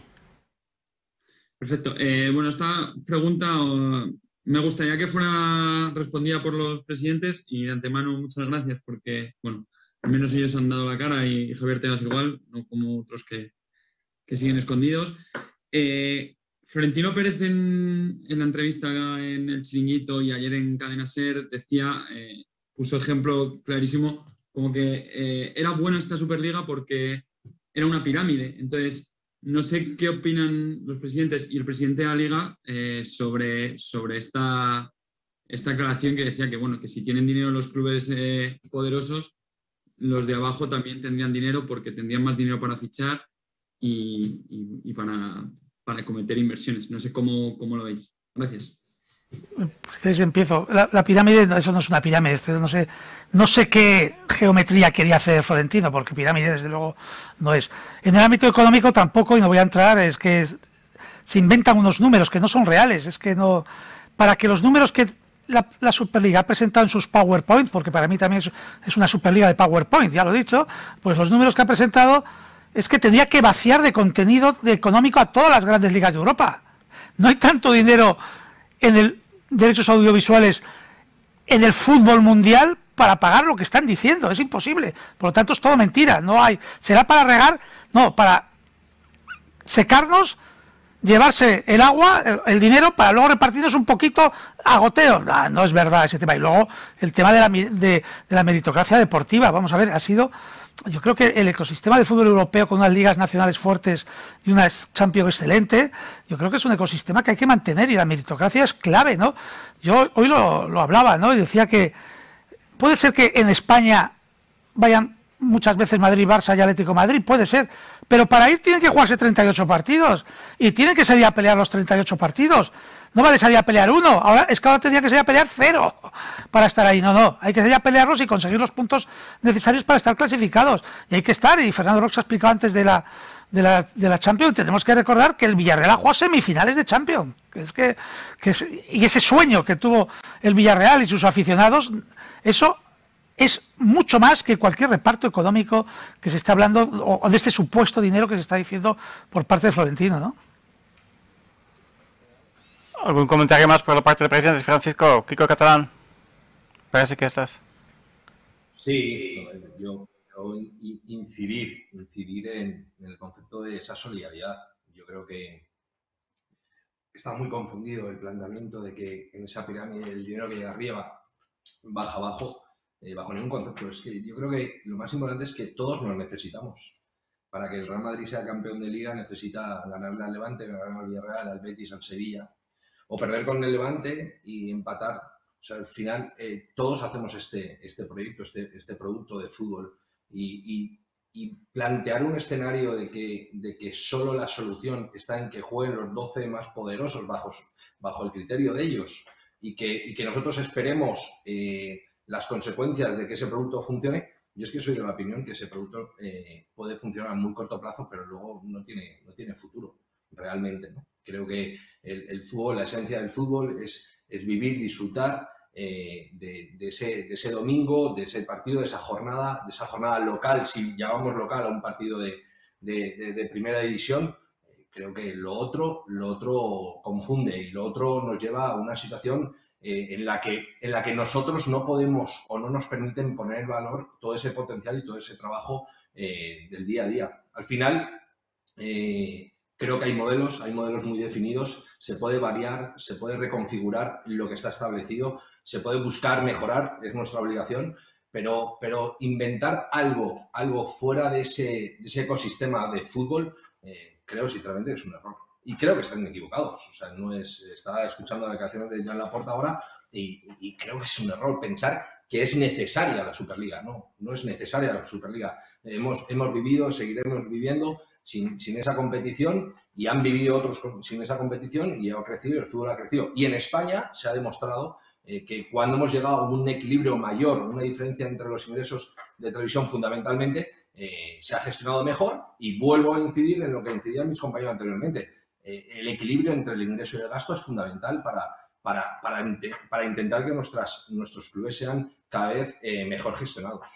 Perfecto. Eh, bueno, esta pregunta uh, me gustaría que fuera respondida por los presidentes y de antemano muchas gracias porque, bueno, al menos ellos han dado la cara y Javier Tebas igual, no como otros que, que siguen escondidos. Eh, Florentino Pérez en, en la entrevista en El Chiringuito y ayer en Cadena SER decía, eh, puso ejemplo clarísimo, como que eh, era buena esta Superliga porque era una pirámide. Entonces, no sé qué opinan los presidentes y el presidente de la Liga eh, sobre, sobre esta, esta aclaración que decía que, bueno, que si tienen dinero los clubes eh, poderosos, los de abajo también tendrían dinero porque tendrían más dinero para fichar y, y, y para, para cometer inversiones. No sé cómo, cómo lo veis. Gracias. Pues que empiezo. La, la pirámide, eso no es una pirámide. No sé, no sé qué geometría quería hacer Florentino, porque pirámide desde luego no es. En el ámbito económico tampoco, y no voy a entrar, es que es, se inventan unos números que no son reales. Es que no, para que los números que La, la Superliga ha presentado en sus PowerPoint, porque para mí también es, es una Superliga de PowerPoint, ya lo he dicho, pues los números que ha presentado es que tendría que vaciar de contenido de económico a todas las grandes ligas de Europa. No hay tanto dinero en el derechos audiovisuales en el fútbol mundial para pagar lo que están diciendo, es imposible. Por lo tanto, es todo mentira, no hay. Será para regar, no, para secarnos, llevarse el agua, el, el dinero, para luego repartirnos un poquito a goteo. No, no es verdad ese tema. Y luego el tema de la, de, de la meritocracia deportiva. Vamos a ver, ha sido... Yo creo que el ecosistema del fútbol europeo con unas ligas nacionales fuertes y una Champions excelente, yo creo que es un ecosistema que hay que mantener y la meritocracia es clave, ¿no? Yo hoy lo, lo hablaba, ¿no? Y decía que puede ser que en España vayan muchas veces Madrid, Barça y Atlético Madrid, puede ser, pero para ir tienen que jugarse treinta y ocho partidos y tienen que salir a pelear los treinta y ocho partidos. No vale salir a pelear uno, ahora es que ahora tendría que salir a pelear cero para estar ahí. No, no, hay que salir a pelearlos y conseguir los puntos necesarios para estar clasificados. Y hay que estar, y Fernando Rox ha explicado antes de la, de la, de la Champions, tenemos que recordar que el Villarreal ha jugado semifinales de Champions. Que es que, que es, y ese sueño que tuvo el Villarreal y sus aficionados, eso es mucho más que cualquier reparto económico que se está hablando, o, o de este supuesto dinero que se está diciendo por parte de Florentino, ¿no? ¿Algún comentario más por la parte del presidente Francisco? Kiko Catalán, parece que estás. Sí, yo pero incidir, incidir en, en el concepto de esa solidaridad. Yo creo que está muy confundido el planteamiento de que en esa pirámide el dinero que llega arriba baja abajo, eh, bajo ningún concepto. Es que yo creo que lo más importante es que todos nos necesitamos. Para que el Real Madrid sea campeón de Liga necesita ganarle al Levante, ganar al Villarreal, al Betis, al Sevilla, o perder con el Levante y empatar. O sea, al final eh, todos hacemos este, este proyecto, este, este producto de fútbol y, y, y plantear un escenario de que, de que solo la solución está en que jueguen los doce más poderosos bajo, bajo el criterio de ellos y que, y que nosotros esperemos eh, las consecuencias de que ese producto funcione. Yo es que soy de la opinión que ese producto eh, puede funcionar a muy corto plazo, pero luego no tiene, no tiene futuro, realmente, ¿no? Creo que el, el fútbol, la esencia del fútbol es, es vivir, disfrutar eh, de, de, ese, de ese domingo, de ese partido, de esa jornada, de esa jornada local, si llamamos local a un partido de, de, de, de primera división. Eh, creo que lo otro, lo otro confunde y lo otro nos lleva a una situación Eh, en, la que, en la que nosotros no podemos o no nos permiten poner en valor todo ese potencial y todo ese trabajo eh, del día a día. Al final, eh, creo que hay modelos, hay modelos muy definidos, se puede variar, se puede reconfigurar lo que está establecido, se puede buscar mejorar, es nuestra obligación, pero, pero inventar algo, algo fuera de ese, de ese ecosistema de fútbol, eh, creo sinceramente que es un error. Y creo que están equivocados. O sea, no es, estaba escuchando las declaraciones de Joan Laporta ahora y, y creo que es un error pensar que es necesaria la Superliga. No, no es necesaria la Superliga. Hemos, hemos vivido, seguiremos viviendo sin, sin esa competición y han vivido otros sin esa competición y ha crecido, el fútbol ha crecido. Y en España se ha demostrado eh, que cuando hemos llegado a un equilibrio mayor, una diferencia entre los ingresos de televisión fundamentalmente, eh, se ha gestionado mejor y vuelvo a incidir en lo que incidían mis compañeros anteriormente. El equilibrio entre el ingreso y el gasto es fundamental para, para, para, para intentar que nuestras, nuestros clubes sean cada vez eh, mejor gestionados.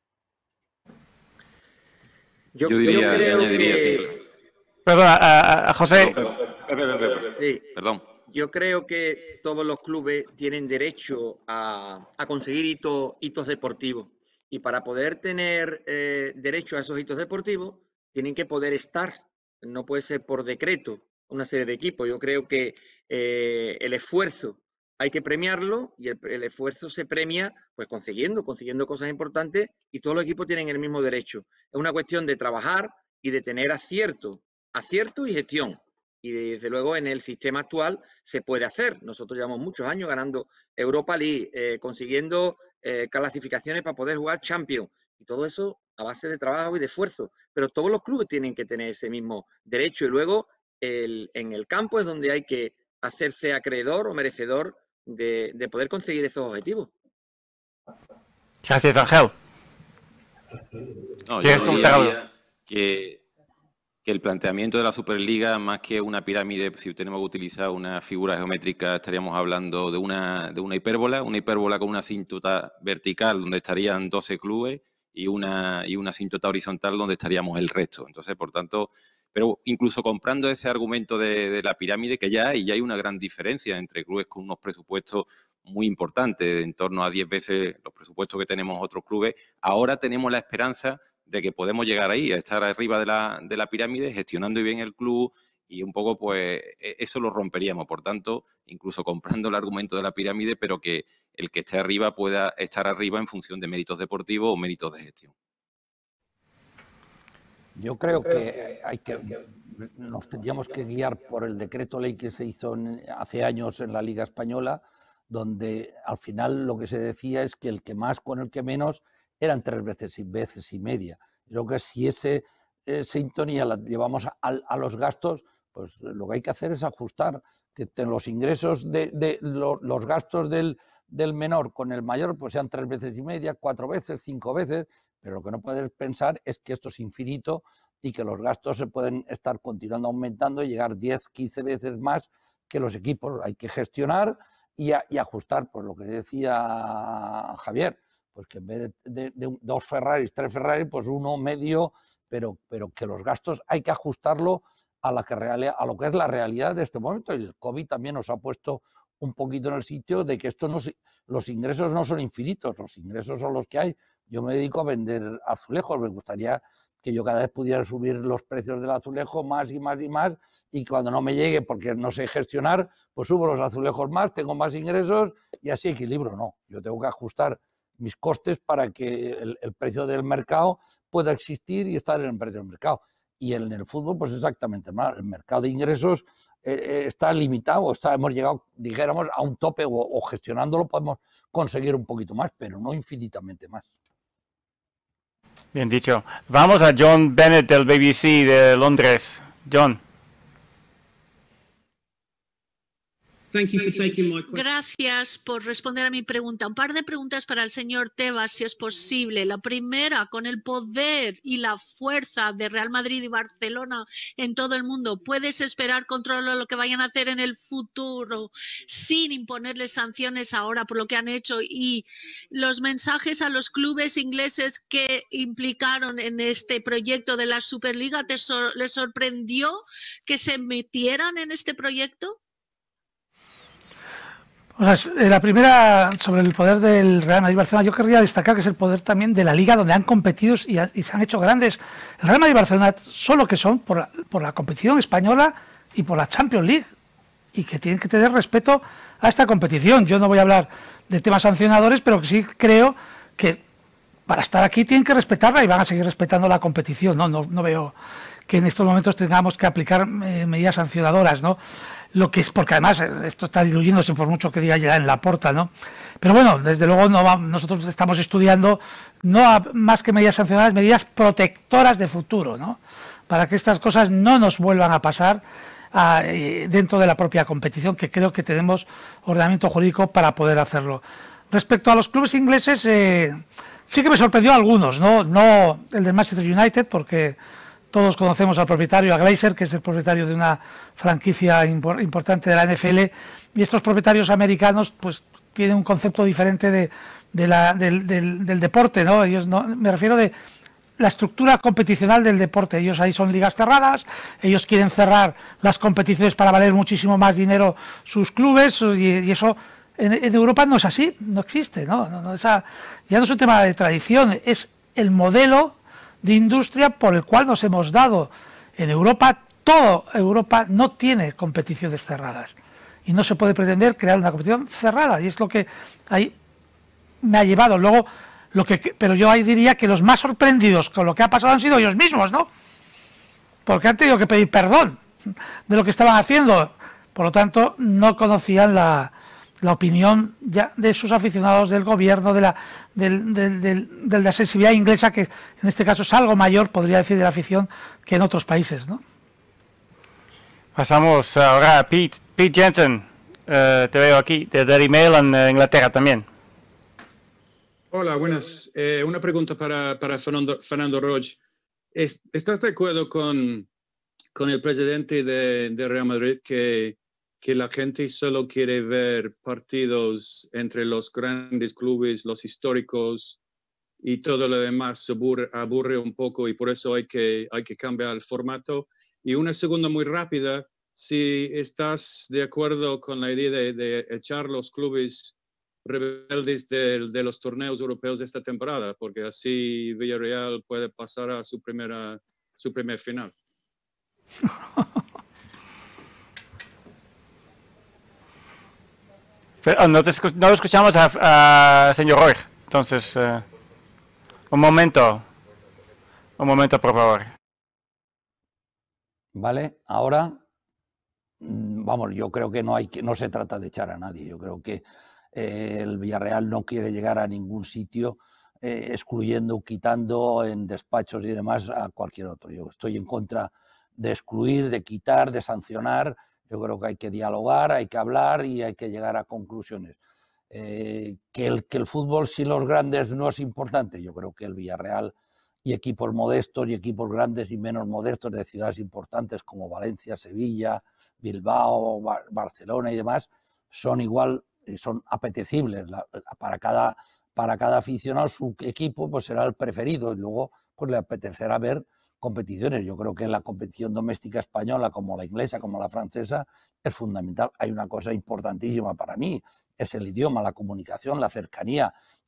Yo, yo diría, yo creo añadiría, que... sí. Perdón, a, a José. Perdón, perdón, perdón, perdón. Sí. Perdón. Yo creo que todos los clubes tienen derecho a, a conseguir hito, hitos deportivos. Y para poder tener eh, derecho a esos hitos deportivos, tienen que poder estar. No puede ser por decreto una serie de equipos. Yo creo que eh, el esfuerzo hay que premiarlo y el, el esfuerzo se premia pues consiguiendo, consiguiendo cosas importantes y todos los equipos tienen el mismo derecho. Es una cuestión de trabajar y de tener acierto, acierto y gestión. Y desde luego en el sistema actual se puede hacer. Nosotros llevamos muchos años ganando Europa League, eh, consiguiendo eh, clasificaciones para poder jugar Champions y todo eso a base de trabajo y de esfuerzo. Pero todos los clubes tienen que tener ese mismo derecho y luego El, en el campo es donde hay que hacerse acreedor o merecedor de, de poder conseguir esos objetivos. Gracias, Ángel. No, yo diría que, que el planteamiento de la Superliga, más que una pirámide, si tenemos que utilizar una figura geométrica, estaríamos hablando de una, de una hipérbola, una hipérbola con una asíntota vertical donde estarían doce clubes y una, y una asíntota horizontal donde estaríamos el resto. Entonces, por tanto... Pero incluso comprando ese argumento de, de la pirámide que ya hay, ya hay una gran diferencia entre clubes con unos presupuestos muy importantes, de en torno a diez veces los presupuestos que tenemos otros clubes. Ahora tenemos la esperanza de que podemos llegar ahí, a estar arriba de la, de la pirámide, gestionando bien el club y un poco pues eso lo romperíamos. Por tanto, incluso comprando el argumento de la pirámide, pero que el que esté arriba pueda estar arriba en función de méritos deportivos o méritos de gestión. Yo creo que hay que nos tendríamos que guiar por el decreto ley que se hizo en, hace años en la Liga Española, donde al final lo que se decía es que el que más con el que menos eran tres veces y veces y media. Creo que si ese eh, sintonía la llevamos a, a los gastos, pues lo que hay que hacer es ajustar que los ingresos de, de lo, los gastos del, del menor con el mayor pues sean tres veces y media, cuatro veces, cinco veces. Pero lo que no puedes pensar es que esto es infinito y que los gastos se pueden estar continuando aumentando y llegar diez, quince veces más que los equipos. Hay que gestionar y, a, y ajustar, pues lo que decía Javier, pues que en vez de, de, de dos Ferraris, tres Ferraris, pues uno medio, pero, pero que los gastos hay que ajustarlo a, la que real, a lo que es la realidad de este momento. Y el COVID también nos ha puesto un poquito en el sitio de que esto no, los ingresos no son infinitos, los ingresos son los que hay, Yo me dedico a vender azulejos, me gustaría que yo cada vez pudiera subir los precios del azulejo más y más y más, y cuando no me llegue, porque no sé gestionar, pues subo los azulejos más, tengo más ingresos y así equilibro. No, yo tengo que ajustar mis costes para que el, el precio del mercado pueda existir y estar en el precio del mercado. Y en el fútbol, pues exactamente mal. El mercado de ingresos eh, está limitado, está, hemos llegado, dijéramos, a un tope, o, o gestionándolo podemos conseguir un poquito más, pero no infinitamente más. Bien dicho. Vamos a John Bennett del B B C de Londres. John. Gracias por responder a mi pregunta. Un par de preguntas para el señor Tebas, si es posible. La primera, con el poder y la fuerza de Real Madrid y Barcelona en todo el mundo, ¿puedes esperar control a lo que vayan a hacer en el futuro sin imponerles sanciones ahora por lo que han hecho? Y los mensajes a los clubes ingleses que implicaron en este proyecto de la Superliga, ¿te sor- ¿les sorprendió que se metieran en este proyecto? O sea, la primera, sobre el poder del Real Madrid y Barcelona, yo querría destacar que es el poder también de la Liga, donde han competido y, y se han hecho grandes. El Real Madrid y Barcelona son lo que son por la, por la competición española y por la Champions League, y que tienen que tener respeto a esta competición. Yo no voy a hablar de temas sancionadores, pero que sí creo que para estar aquí tienen que respetarla y van a seguir respetando la competición. No, no, no veo que en estos momentos tengamos que aplicar eh, medidas sancionadoras, ¿no? Lo que es, porque además esto está diluyéndose por mucho que diga ya en Laporta, ¿no? Pero bueno, desde luego no va, nosotros estamos estudiando no a, más que medidas sancionadas, medidas protectoras de futuro, ¿no? Para que estas cosas no nos vuelvan a pasar a, eh, dentro de la propia competición, que creo que tenemos ordenamiento jurídico para poder hacerlo. Respecto a los clubes ingleses, eh, sí que me sorprendió a algunos, ¿no? No el del Manchester United, porque todos conocemos al propietario, a Glazer, que es el propietario de una franquicia impor importante de la N F L, y estos propietarios americanos pues tienen un concepto diferente de, de la, del, del, del deporte, ¿no? Ellos no, me refiero de la estructura competicional del deporte. Ellos ahí son ligas cerradas, ellos quieren cerrar las competiciones para valer muchísimo más dinero sus clubes, y, y eso en, en Europa no es así, no existe, ¿no? No, no, esa, ya no es un tema de tradición, es el modelo de industria por el cual nos hemos dado. En Europa, toda Europa no tiene competiciones cerradas y no se puede pretender crear una competición cerrada, y es lo que ahí me ha llevado. Luego, lo que, pero yo ahí diría que los más sorprendidos con lo que ha pasado han sido ellos mismos, ¿no? Porque han tenido que pedir perdón de lo que estaban haciendo, por lo tanto no conocían la, la opinión ya de sus aficionados, del gobierno, de la, del, del, del, de la sensibilidad inglesa, que en este caso es algo mayor, podría decir, de la afición que en otros países, ¿no? Pasamos ahora a Pete. Pete Jensen, uh, te veo aquí, de Daily Mail en uh, Inglaterra también. Hola, buenas. Eh, una pregunta para, para Fernando, Fernando Roig. ¿Estás de acuerdo con, con el presidente de, de Real Madrid que que la gente solo quiere ver partidos entre los grandes clubes, los históricos, y todo lo demás se aburre, aburre un poco, y por eso hay que, hay que cambiar el formato? Y una segunda muy rápida, si estás de acuerdo con la idea de, de echar los clubes rebeldes de, de los torneos europeos de esta temporada, porque así Villarreal puede pasar a su primera, su primer final. Pero no, te escu no escuchamos a, a señor Roig. Entonces, uh, un momento. Un momento, por favor. Vale, ahora, vamos, yo creo que no, hay que, no se trata de echar a nadie. Yo creo que eh, el Villarreal no quiere llegar a ningún sitio eh, excluyendo, quitando en despachos y demás a cualquier otro. Yo estoy en contra de excluir, de quitar, de sancionar. Yo creo que hay que dialogar, hay que hablar y hay que llegar a conclusiones. Eh, que, el, que el fútbol sin los grandes no es importante. Yo creo que el Villarreal y equipos modestos y equipos grandes y menos modestos de ciudades importantes como Valencia, Sevilla, Bilbao, Bar Barcelona y demás son igual, son apetecibles. La, para, cada, para cada aficionado su equipo pues será el preferido, y luego pues le apetecerá ver competiciones. Yo creo que la competición doméstica española, como la inglesa, como la francesa, es fundamental. Hay una cosa importantísima para mí, es el idioma, la comunicación, la cercanía,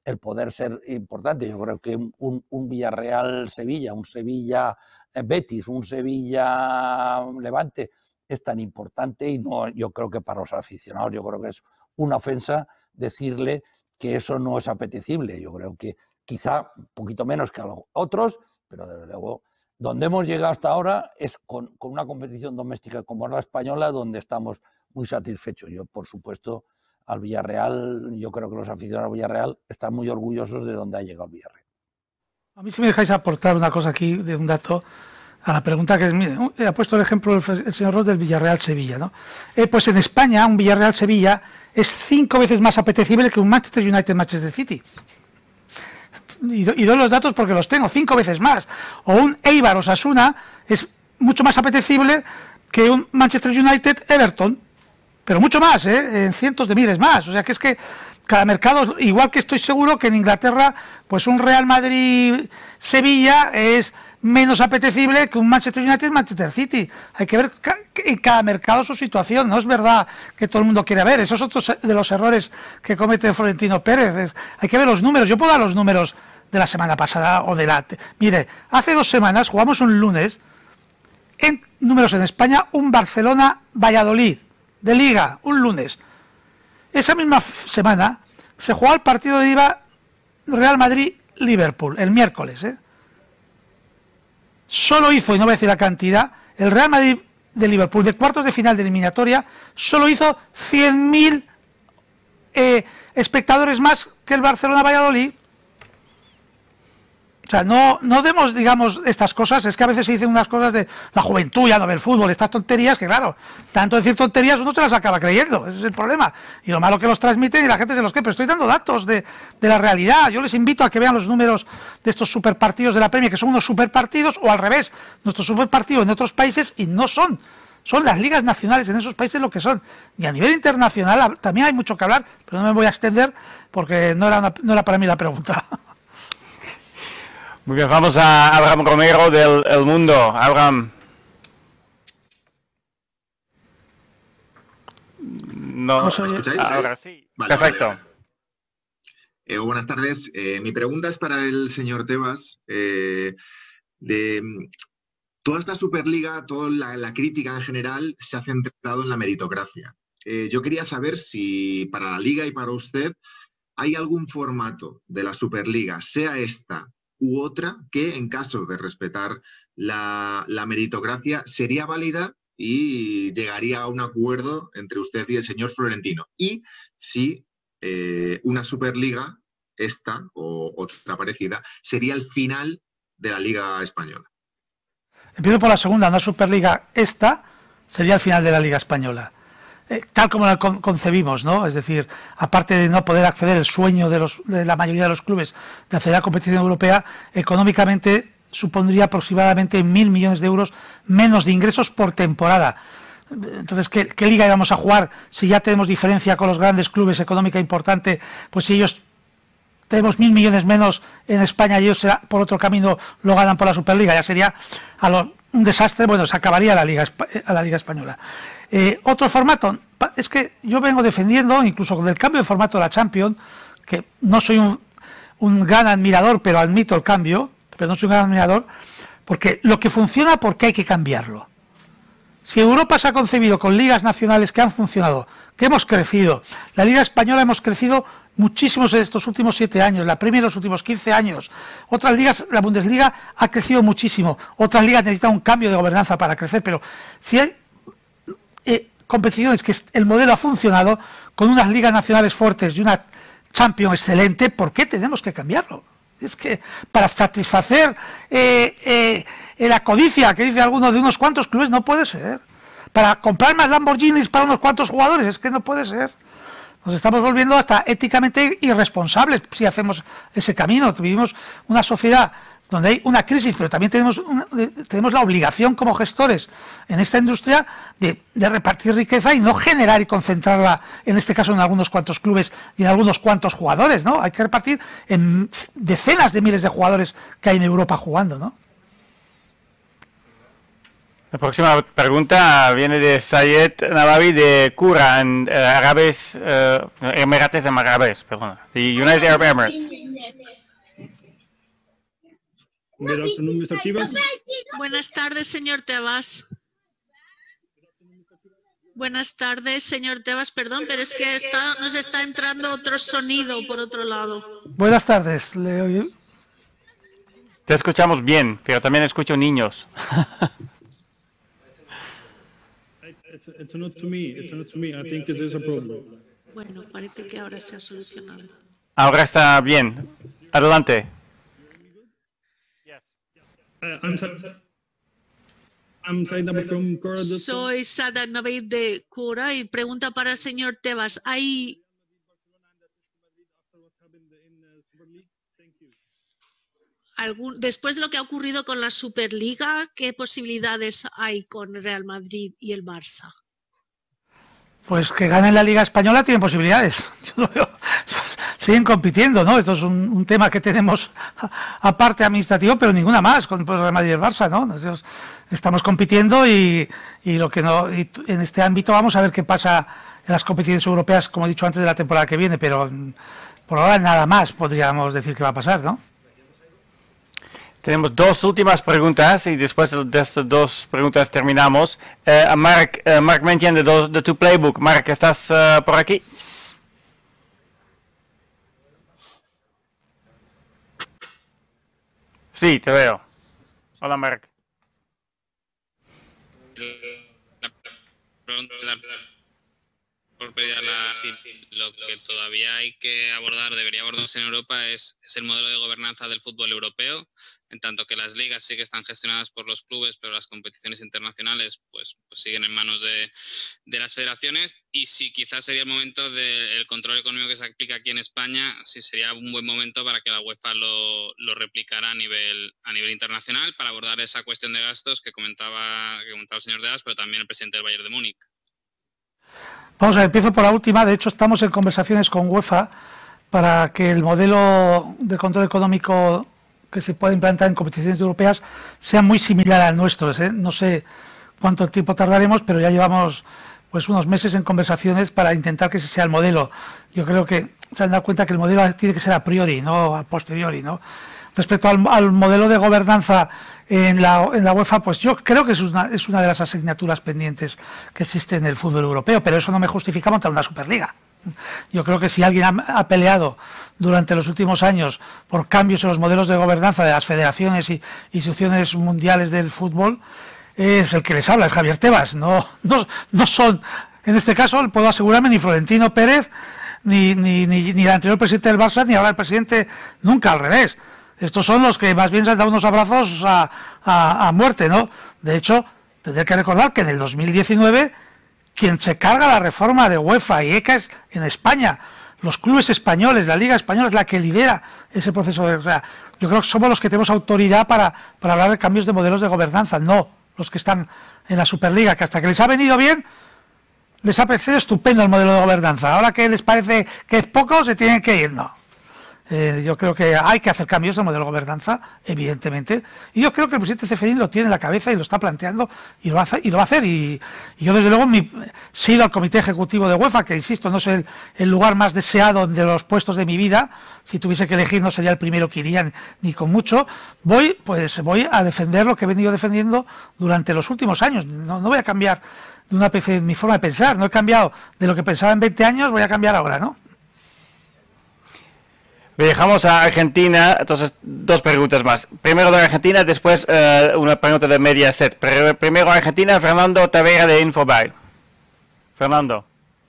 el poder ser importante. Yo creo que un, un Villarreal-Sevilla, un Sevilla-Betis, un Sevilla-Levante es tan importante y no, yo creo que para los aficionados, yo creo que es una ofensa decirle que eso no es apetecible. Yo creo que quizá un poquito menos que a los otros, pero desde luego donde hemos llegado hasta ahora es con, con una competición doméstica como la española, donde estamos muy satisfechos. Yo, por supuesto, al Villarreal, yo creo que los aficionados al Villarreal están muy orgullosos de donde ha llegado el Villarreal. A mí, si me dejáis aportar una cosa aquí, de un dato, a la pregunta que es, mire, ha puesto el ejemplo el, el señor Ross del Villarreal-Sevilla, ¿no? Eh, pues en España, un Villarreal-Sevilla es cinco veces más apetecible que un Manchester United-Manchester City. Y, do, y doy los datos porque los tengo, cinco veces más. O un Eibar-Osasuna es mucho más apetecible que un Manchester United-Everton, pero mucho más, ¿eh? En cientos de miles más. O sea que es que cada mercado, igual que estoy seguro que en Inglaterra, pues un Real Madrid-Sevilla es menos apetecible que un Manchester United-Manchester City. Hay que ver en cada mercado su situación. No es verdad que todo el mundo quiera ver. Esos son otros de los errores que comete Florentino Pérez. Es, hay que ver los números. Yo puedo dar los números de la semana pasada o de la... Mire, hace dos semanas jugamos un lunes, en números en España, un Barcelona-Valladolid de Liga, un lunes. Esa misma semana se jugó el partido de Iba Real Madrid-Liverpool, el miércoles, ¿eh? Solo hizo, y no voy a decir la cantidad, el Real Madrid de Liverpool de cuartos de final de eliminatoria, solo hizo cien mil eh, espectadores más que el Barcelona-Valladolid. O sea, no, no demos, digamos, estas cosas. Es que a veces se dicen unas cosas de la juventud, ya no ve el fútbol, estas tonterías, que claro, tanto decir tonterías uno se las acaba creyendo, ese es el problema. Y lo malo que los transmiten y la gente se los cree, pero estoy dando datos de, de la realidad. Yo les invito a que vean los números de estos superpartidos de la Premier, que son unos superpartidos, o al revés, nuestros superpartidos en otros países, y no son. Son las ligas nacionales en esos países lo que son. Y a nivel internacional también hay mucho que hablar, pero no me voy a extender porque no era, una, no era para mí la pregunta. Muy bien, vamos a Abraham Romero del El Mundo. Abraham. No, ¿Me escucháis? Ahora sí. Vale, perfecto. Vale, vale. Eh, buenas tardes. Eh, mi pregunta es para el señor Tebas. Eh, de toda esta Superliga, toda la, la crítica en general se ha centrado en la meritocracia. Eh, yo quería saber si para la Liga y para usted hay algún formato de la Superliga, sea esta u otra, que en caso de respetar la, la meritocracia sería válida y llegaría a un acuerdo entre usted y el señor Florentino. Y si eh, una Superliga, esta o otra parecida, sería el final de la Liga Española. Empiezo por la segunda, una Superliga, esta sería el final de la Liga Española. Eh, tal como la con concebimos, ¿no? Es decir, aparte de no poder acceder el sueño de, los, de la mayoría de los clubes de acceder a la competición europea, económicamente supondría aproximadamente mil millones de euros menos de ingresos por temporada. Entonces, ¿qué, qué liga íbamos a jugar si ya tenemos diferencia con los grandes clubes económica importante? Pues si ellos tenemos mil millones menos en España y ellos por otro camino lo ganan por la Superliga, ya sería a lo, un desastre. Bueno, se acabaría la Liga, a la Liga Española. Eh, otro formato, es que yo vengo defendiendo, incluso con el cambio de formato de la Champions, que no soy un, un gran admirador, pero admito el cambio, pero no soy un gran admirador, porque lo que funciona, ¿por qué hay que cambiarlo? Si Europa se ha concebido con ligas nacionales que han funcionado, que hemos crecido, la Liga Española hemos crecido muchísimos en estos últimos siete años, la Premier en los últimos quince años, otras ligas, la Bundesliga ha crecido muchísimo, otras ligas necesitan un cambio de gobernanza para crecer, pero si hay eh, competiciones que el modelo ha funcionado, con unas ligas nacionales fuertes y una Champions excelente, ¿por qué tenemos que cambiarlo? Es que para satisfacer eh, eh, la codicia que dice alguno de unos cuantos clubes no puede ser. Para comprar más Lamborghinis para unos cuantos jugadores, es que no puede ser. Nos estamos volviendo hasta éticamente irresponsables si hacemos ese camino. Vivimos una sociedad donde hay una crisis, pero también tenemos, una, tenemos la obligación como gestores en esta industria de, de repartir riqueza y no generar y concentrarla, en este caso en algunos cuantos clubes y en algunos cuantos jugadores, ¿no? Hay que repartir en decenas de miles de jugadores que hay en Europa jugando, ¿no? La próxima pregunta viene de Sayed Nawawi de Qura, en uh, Árabes, uh, Emirates Árabes, perdona, the United Arab Emirates. Good afternoon, mister Tebas. Buenas tardes, señor Tebas. Buenas tardes, señor Tebas. Perdón, pero es que está, nos está entrando otro sonido por otro lado. Buenas tardes. ¿Le oí? Te escuchamos bien, pero también escucho niños. It's, it's not to me. It's not to me. I think it is a problem. Bueno, parece que ahora se ha solucionado. Ahora está bien. Adelante. Uh, I'm, I'm Said Navid from Cora. Soy Sada Navid de Cora y pregunta para el señor Tebas. ¿Hay algún, después de lo que ha ocurrido con la Superliga, qué posibilidades hay con Real Madrid y el Barça? Pues que ganen la Liga Española tienen posibilidades. Yo lo veo. Siguen compitiendo, ¿no? Esto es un, un tema que tenemos aparte administrativo, pero ninguna más con el Real Madrid y el Barça, ¿no? Nosotros estamos compitiendo y, y lo que no y en este ámbito vamos a ver qué pasa en las competiciones europeas, como he dicho antes, de la temporada que viene, pero por ahora nada más podríamos decir que va a pasar, ¿no? Tenemos dos últimas preguntas y después de estas dos preguntas terminamos. Uh, Mark, uh, Mark Mentian de, de tu Playbook. Mark, ¿estás uh, por aquí? Sí, te veo. Hola, Mark. Por pérdida la, sí, lo que todavía hay que abordar, debería abordarse en Europa es, es el modelo de gobernanza del fútbol europeo, en tanto que las ligas sí que están gestionadas por los clubes, pero las competiciones internacionales pues, pues siguen en manos de, de las federaciones, y si quizás sería el momento del control económico que se aplica aquí en España, sí sería un buen momento para que la UEFA lo, lo replicara a nivel, a nivel internacional para abordar esa cuestión de gastos que comentaba, que comentaba el señor Deas, pero también el presidente del Bayern de Múnich. Vamos a ver, empiezo por la última. De hecho, estamos en conversaciones con UEFA para que el modelo de control económico que se pueda implantar en competiciones europeas sea muy similar al nuestro, ¿eh? No sé cuánto tiempo tardaremos, pero ya llevamos pues unos meses en conversaciones para intentar que ese sea el modelo. Yo creo que se han dado cuenta que el modelo tiene que ser a priori, no a posteriori, ¿no? Respecto al, al modelo de gobernanza en la, en la UEFA, pues yo creo que es una, es una de las asignaturas pendientes que existe en el fútbol europeo, pero eso no me justifica montar una Superliga. Yo creo que si alguien ha, ha peleado durante los últimos años por cambios en los modelos de gobernanza de las federaciones y instituciones mundiales del fútbol, es el que les habla, es Javier Tebas. No, no, no son, en este caso, puedo asegurarme, ni Florentino Pérez, ni, ni, ni, ni el anterior presidente del Barça, ni ahora el presidente, nunca, al revés. Estos son los que más bien se han dado unos abrazos a, a, a muerte, ¿no? De hecho, tendré que recordar que en el dos mil diecinueve quien se carga la reforma de UEFA y ECA es en España. Los clubes españoles, la Liga Española es la que lidera ese proceso. De, o sea, yo creo que somos los que tenemos autoridad para, para hablar de cambios de modelos de gobernanza, no los que están en la Superliga, que hasta que les ha venido bien, les ha parecido estupendo el modelo de gobernanza. Ahora que les parece que es poco, se tienen que ir, no. Eh, yo creo que hay que hacer cambios en el modelo de gobernanza, evidentemente, y yo creo que el presidente Ceferín lo tiene en la cabeza y lo está planteando y lo va a hacer. Y, lo va a hacer, y, y yo, desde luego, mi, he ido al Comité Ejecutivo de UEFA, que, insisto, no es el, el lugar más deseado de los puestos de mi vida. Si tuviese que elegir, no sería el primero que iría, ni con mucho. Voy, pues, voy a defender lo que he venido defendiendo durante los últimos años. No, no voy a cambiar de una vez mi forma de pensar. No he cambiado de lo que pensaba en veinte años, voy a cambiar ahora, ¿no? Viajamos a Argentina, entonces dos preguntas más. Primero de Argentina, después uh, una pregunta de Mediaset. Pero primero Argentina, Fernando Tavera de Infobae. Fernando.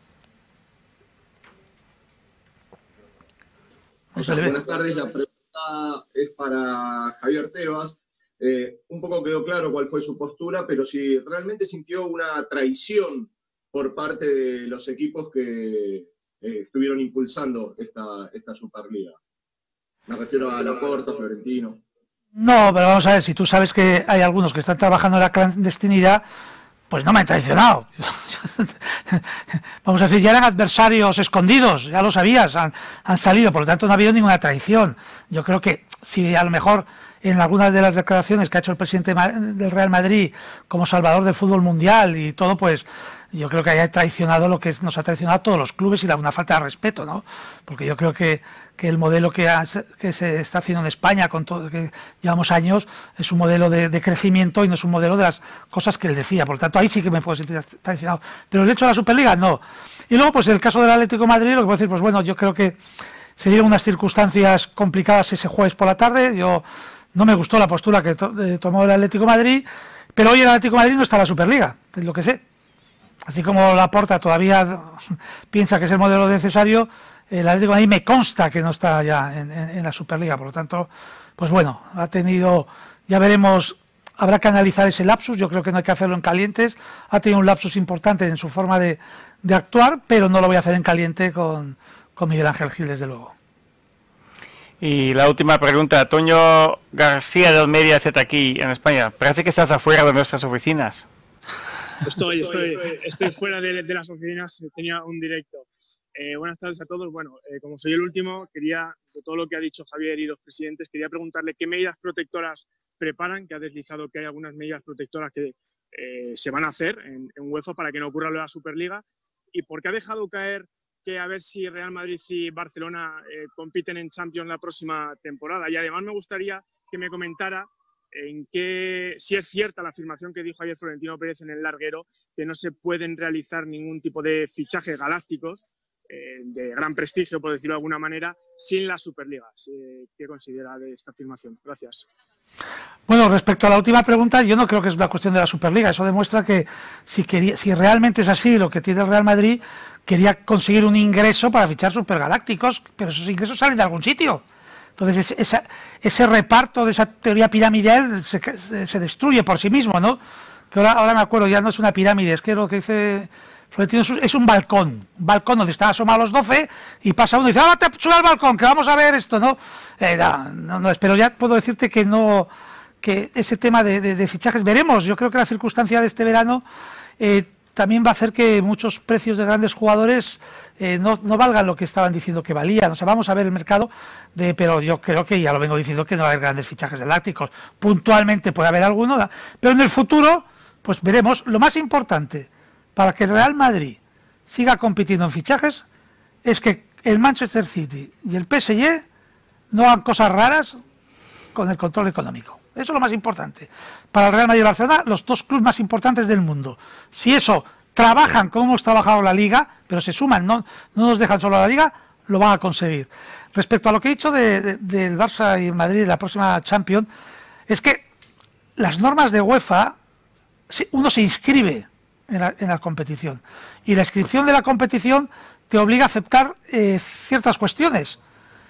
Buenas tardes, la pregunta es para Javier Tebas. Eh, un poco quedó claro cuál fue su postura, pero si realmente sintió una traición por parte de los equipos que Eh, estuvieron impulsando esta, esta Superliga. Me refiero a Laporta, Florentino. No, pero vamos a ver, si tú sabes que hay algunos que están trabajando en la clandestinidad, pues no me han traicionado. Vamos a decir, ya eran adversarios escondidos, ya lo sabías, han, han salido, por lo tanto no ha habido ninguna traición. Yo creo que si a lo mejor en algunas de las declaraciones que ha hecho el presidente del Real Madrid como salvador del fútbol mundial y todo, pues yo creo que haya traicionado lo que nos ha traicionado a todos los clubes y la, una falta de respeto, ¿no? Porque yo creo que, que el modelo que, ha, que se está haciendo en España, con todo que llevamos años, es un modelo de, de crecimiento y no es un modelo de las cosas que él decía. Por lo tanto, ahí sí que me puedo sentir traicionado. Pero el hecho de la Superliga, no. Y luego, pues el caso del Atlético de Madrid, lo que puedo decir, pues bueno, yo creo que se dieron unas circunstancias complicadas ese jueves por la tarde. Yo no me gustó la postura que to, eh, tomó el Atlético de Madrid, pero hoy el Atlético de Madrid no está en la Superliga, es lo que sé. Así como Laporta todavía piensa que es el modelo necesario, el Atlético de Madrid me consta que no está ya en, en, en la Superliga. Por lo tanto, pues bueno, ha tenido, ya veremos, habrá que analizar ese lapsus. Yo creo que no hay que hacerlo en calientes. Ha tenido un lapsus importante en su forma de, de actuar, pero no lo voy a hacer en caliente con, con Miguel Ángel Gil, desde luego. Y la última pregunta, Toño García del Mediaset aquí en España. Parece que estás afuera de nuestras oficinas. Estoy, estoy, estoy fuera de, de las oficinas, tenía un directo. Eh, buenas tardes a todos. Bueno, eh, como soy el último, quería, de todo lo que ha dicho Javier y los presidentes, quería preguntarle qué medidas protectoras preparan, que ha deslizado que hay algunas medidas protectoras que eh, se van a hacer en, en UEFA para que no ocurra lo de la Superliga, y por qué ha dejado caer que a ver si Real Madrid y Barcelona eh, compiten en Champions la próxima temporada. Y además me gustaría que me comentara en qué, si es cierta la afirmación que dijo ayer Florentino Pérez en el larguero, que no se pueden realizar ningún tipo de fichajes galácticos eh, de gran prestigio, por decirlo de alguna manera, sin la Superliga. ¿Qué considera de esta afirmación? Gracias. Bueno, respecto a la última pregunta, yo no creo que es una cuestión de la Superliga. Eso demuestra que si, quería, si realmente es así lo que tiene el Real Madrid, quería conseguir un ingreso para fichar supergalácticos, pero esos ingresos salen de algún sitio. Entonces, ese, esa, ese reparto de esa teoría piramidal se, se, se destruye por sí mismo, ¿no? Que ahora, ahora me acuerdo, ya no es una pirámide, es que lo que dice Florentino es, es un balcón, un balcón donde están asomados los doce y pasa uno y dice, ¡ah, te sube al balcón, que vamos a ver esto!, ¿no? Eh, no, no, no, pero ya puedo decirte que no, que ese tema de, de, de fichajes, veremos, yo creo que la circunstancia de este verano eh, también va a hacer que muchos precios de grandes jugadores eh, no, no valgan lo que estaban diciendo que valían. O sea, vamos a ver el mercado, de, pero yo creo que ya lo vengo diciendo que no va a haber grandes fichajes galácticos. Puntualmente puede haber alguno, pero en el futuro, pues veremos. Lo más importante para que el Real Madrid siga compitiendo en fichajes es que el Manchester City y el P S G no hagan cosas raras con el control económico. Eso es lo más importante. Para el Real Madrid y Barcelona, los dos clubes más importantes del mundo. Si eso trabajan como hemos trabajado la Liga, pero se suman, no, no nos dejan solo a la Liga, lo van a conseguir. Respecto a lo que he dicho de, de, del Barça y el Madrid, la próxima Champions, es que las normas de UEFA, uno se inscribe en la, en la competición. Y la inscripción de la competición te obliga a aceptar eh, ciertas cuestiones.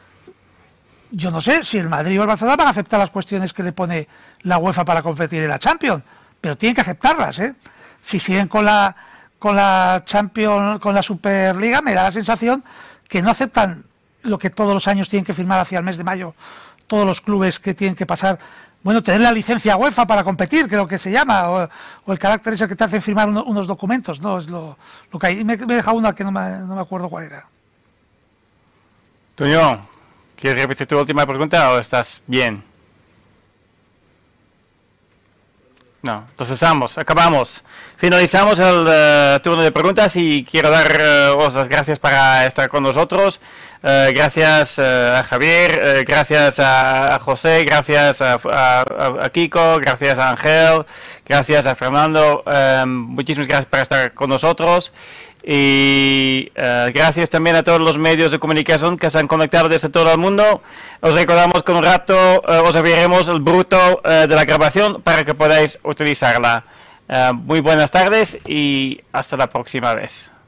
Yo no sé si el Madrid o el Barcelona van a aceptar las cuestiones que le pone la UEFA para competir en la Champions, pero tienen que aceptarlas, ¿eh? Si siguen con la con la Champions, con la Superliga, me da la sensación que no aceptan lo que todos los años tienen que firmar hacia el mes de mayo todos los clubes, que tienen que pasar, bueno, tener la licencia UEFA para competir, creo que se llama, o, o el carácter ese que te hace firmar uno, unos documentos, ¿no? Es lo, lo que hay. Me, me he dejado una que no me, no me acuerdo cuál era. Toño, ¿quieres repetir tu última pregunta o estás bien? No, entonces vamos, acabamos. Finalizamos el uh, turno de preguntas y quiero daros uh, las gracias para estar con nosotros. Uh, gracias uh, a Javier, uh, gracias a, a José, gracias a, a, a Kiko, gracias a Ángel, gracias a Fernando. Um, muchísimas gracias por estar con nosotros. Y uh, gracias también a todos los medios de comunicación que se han conectado desde todo el mundo. Os recordamos que en un rato uh, os enviaremos el bruto uh, de la grabación para que podáis utilizarla. Uh, muy buenas tardes y hasta la próxima vez.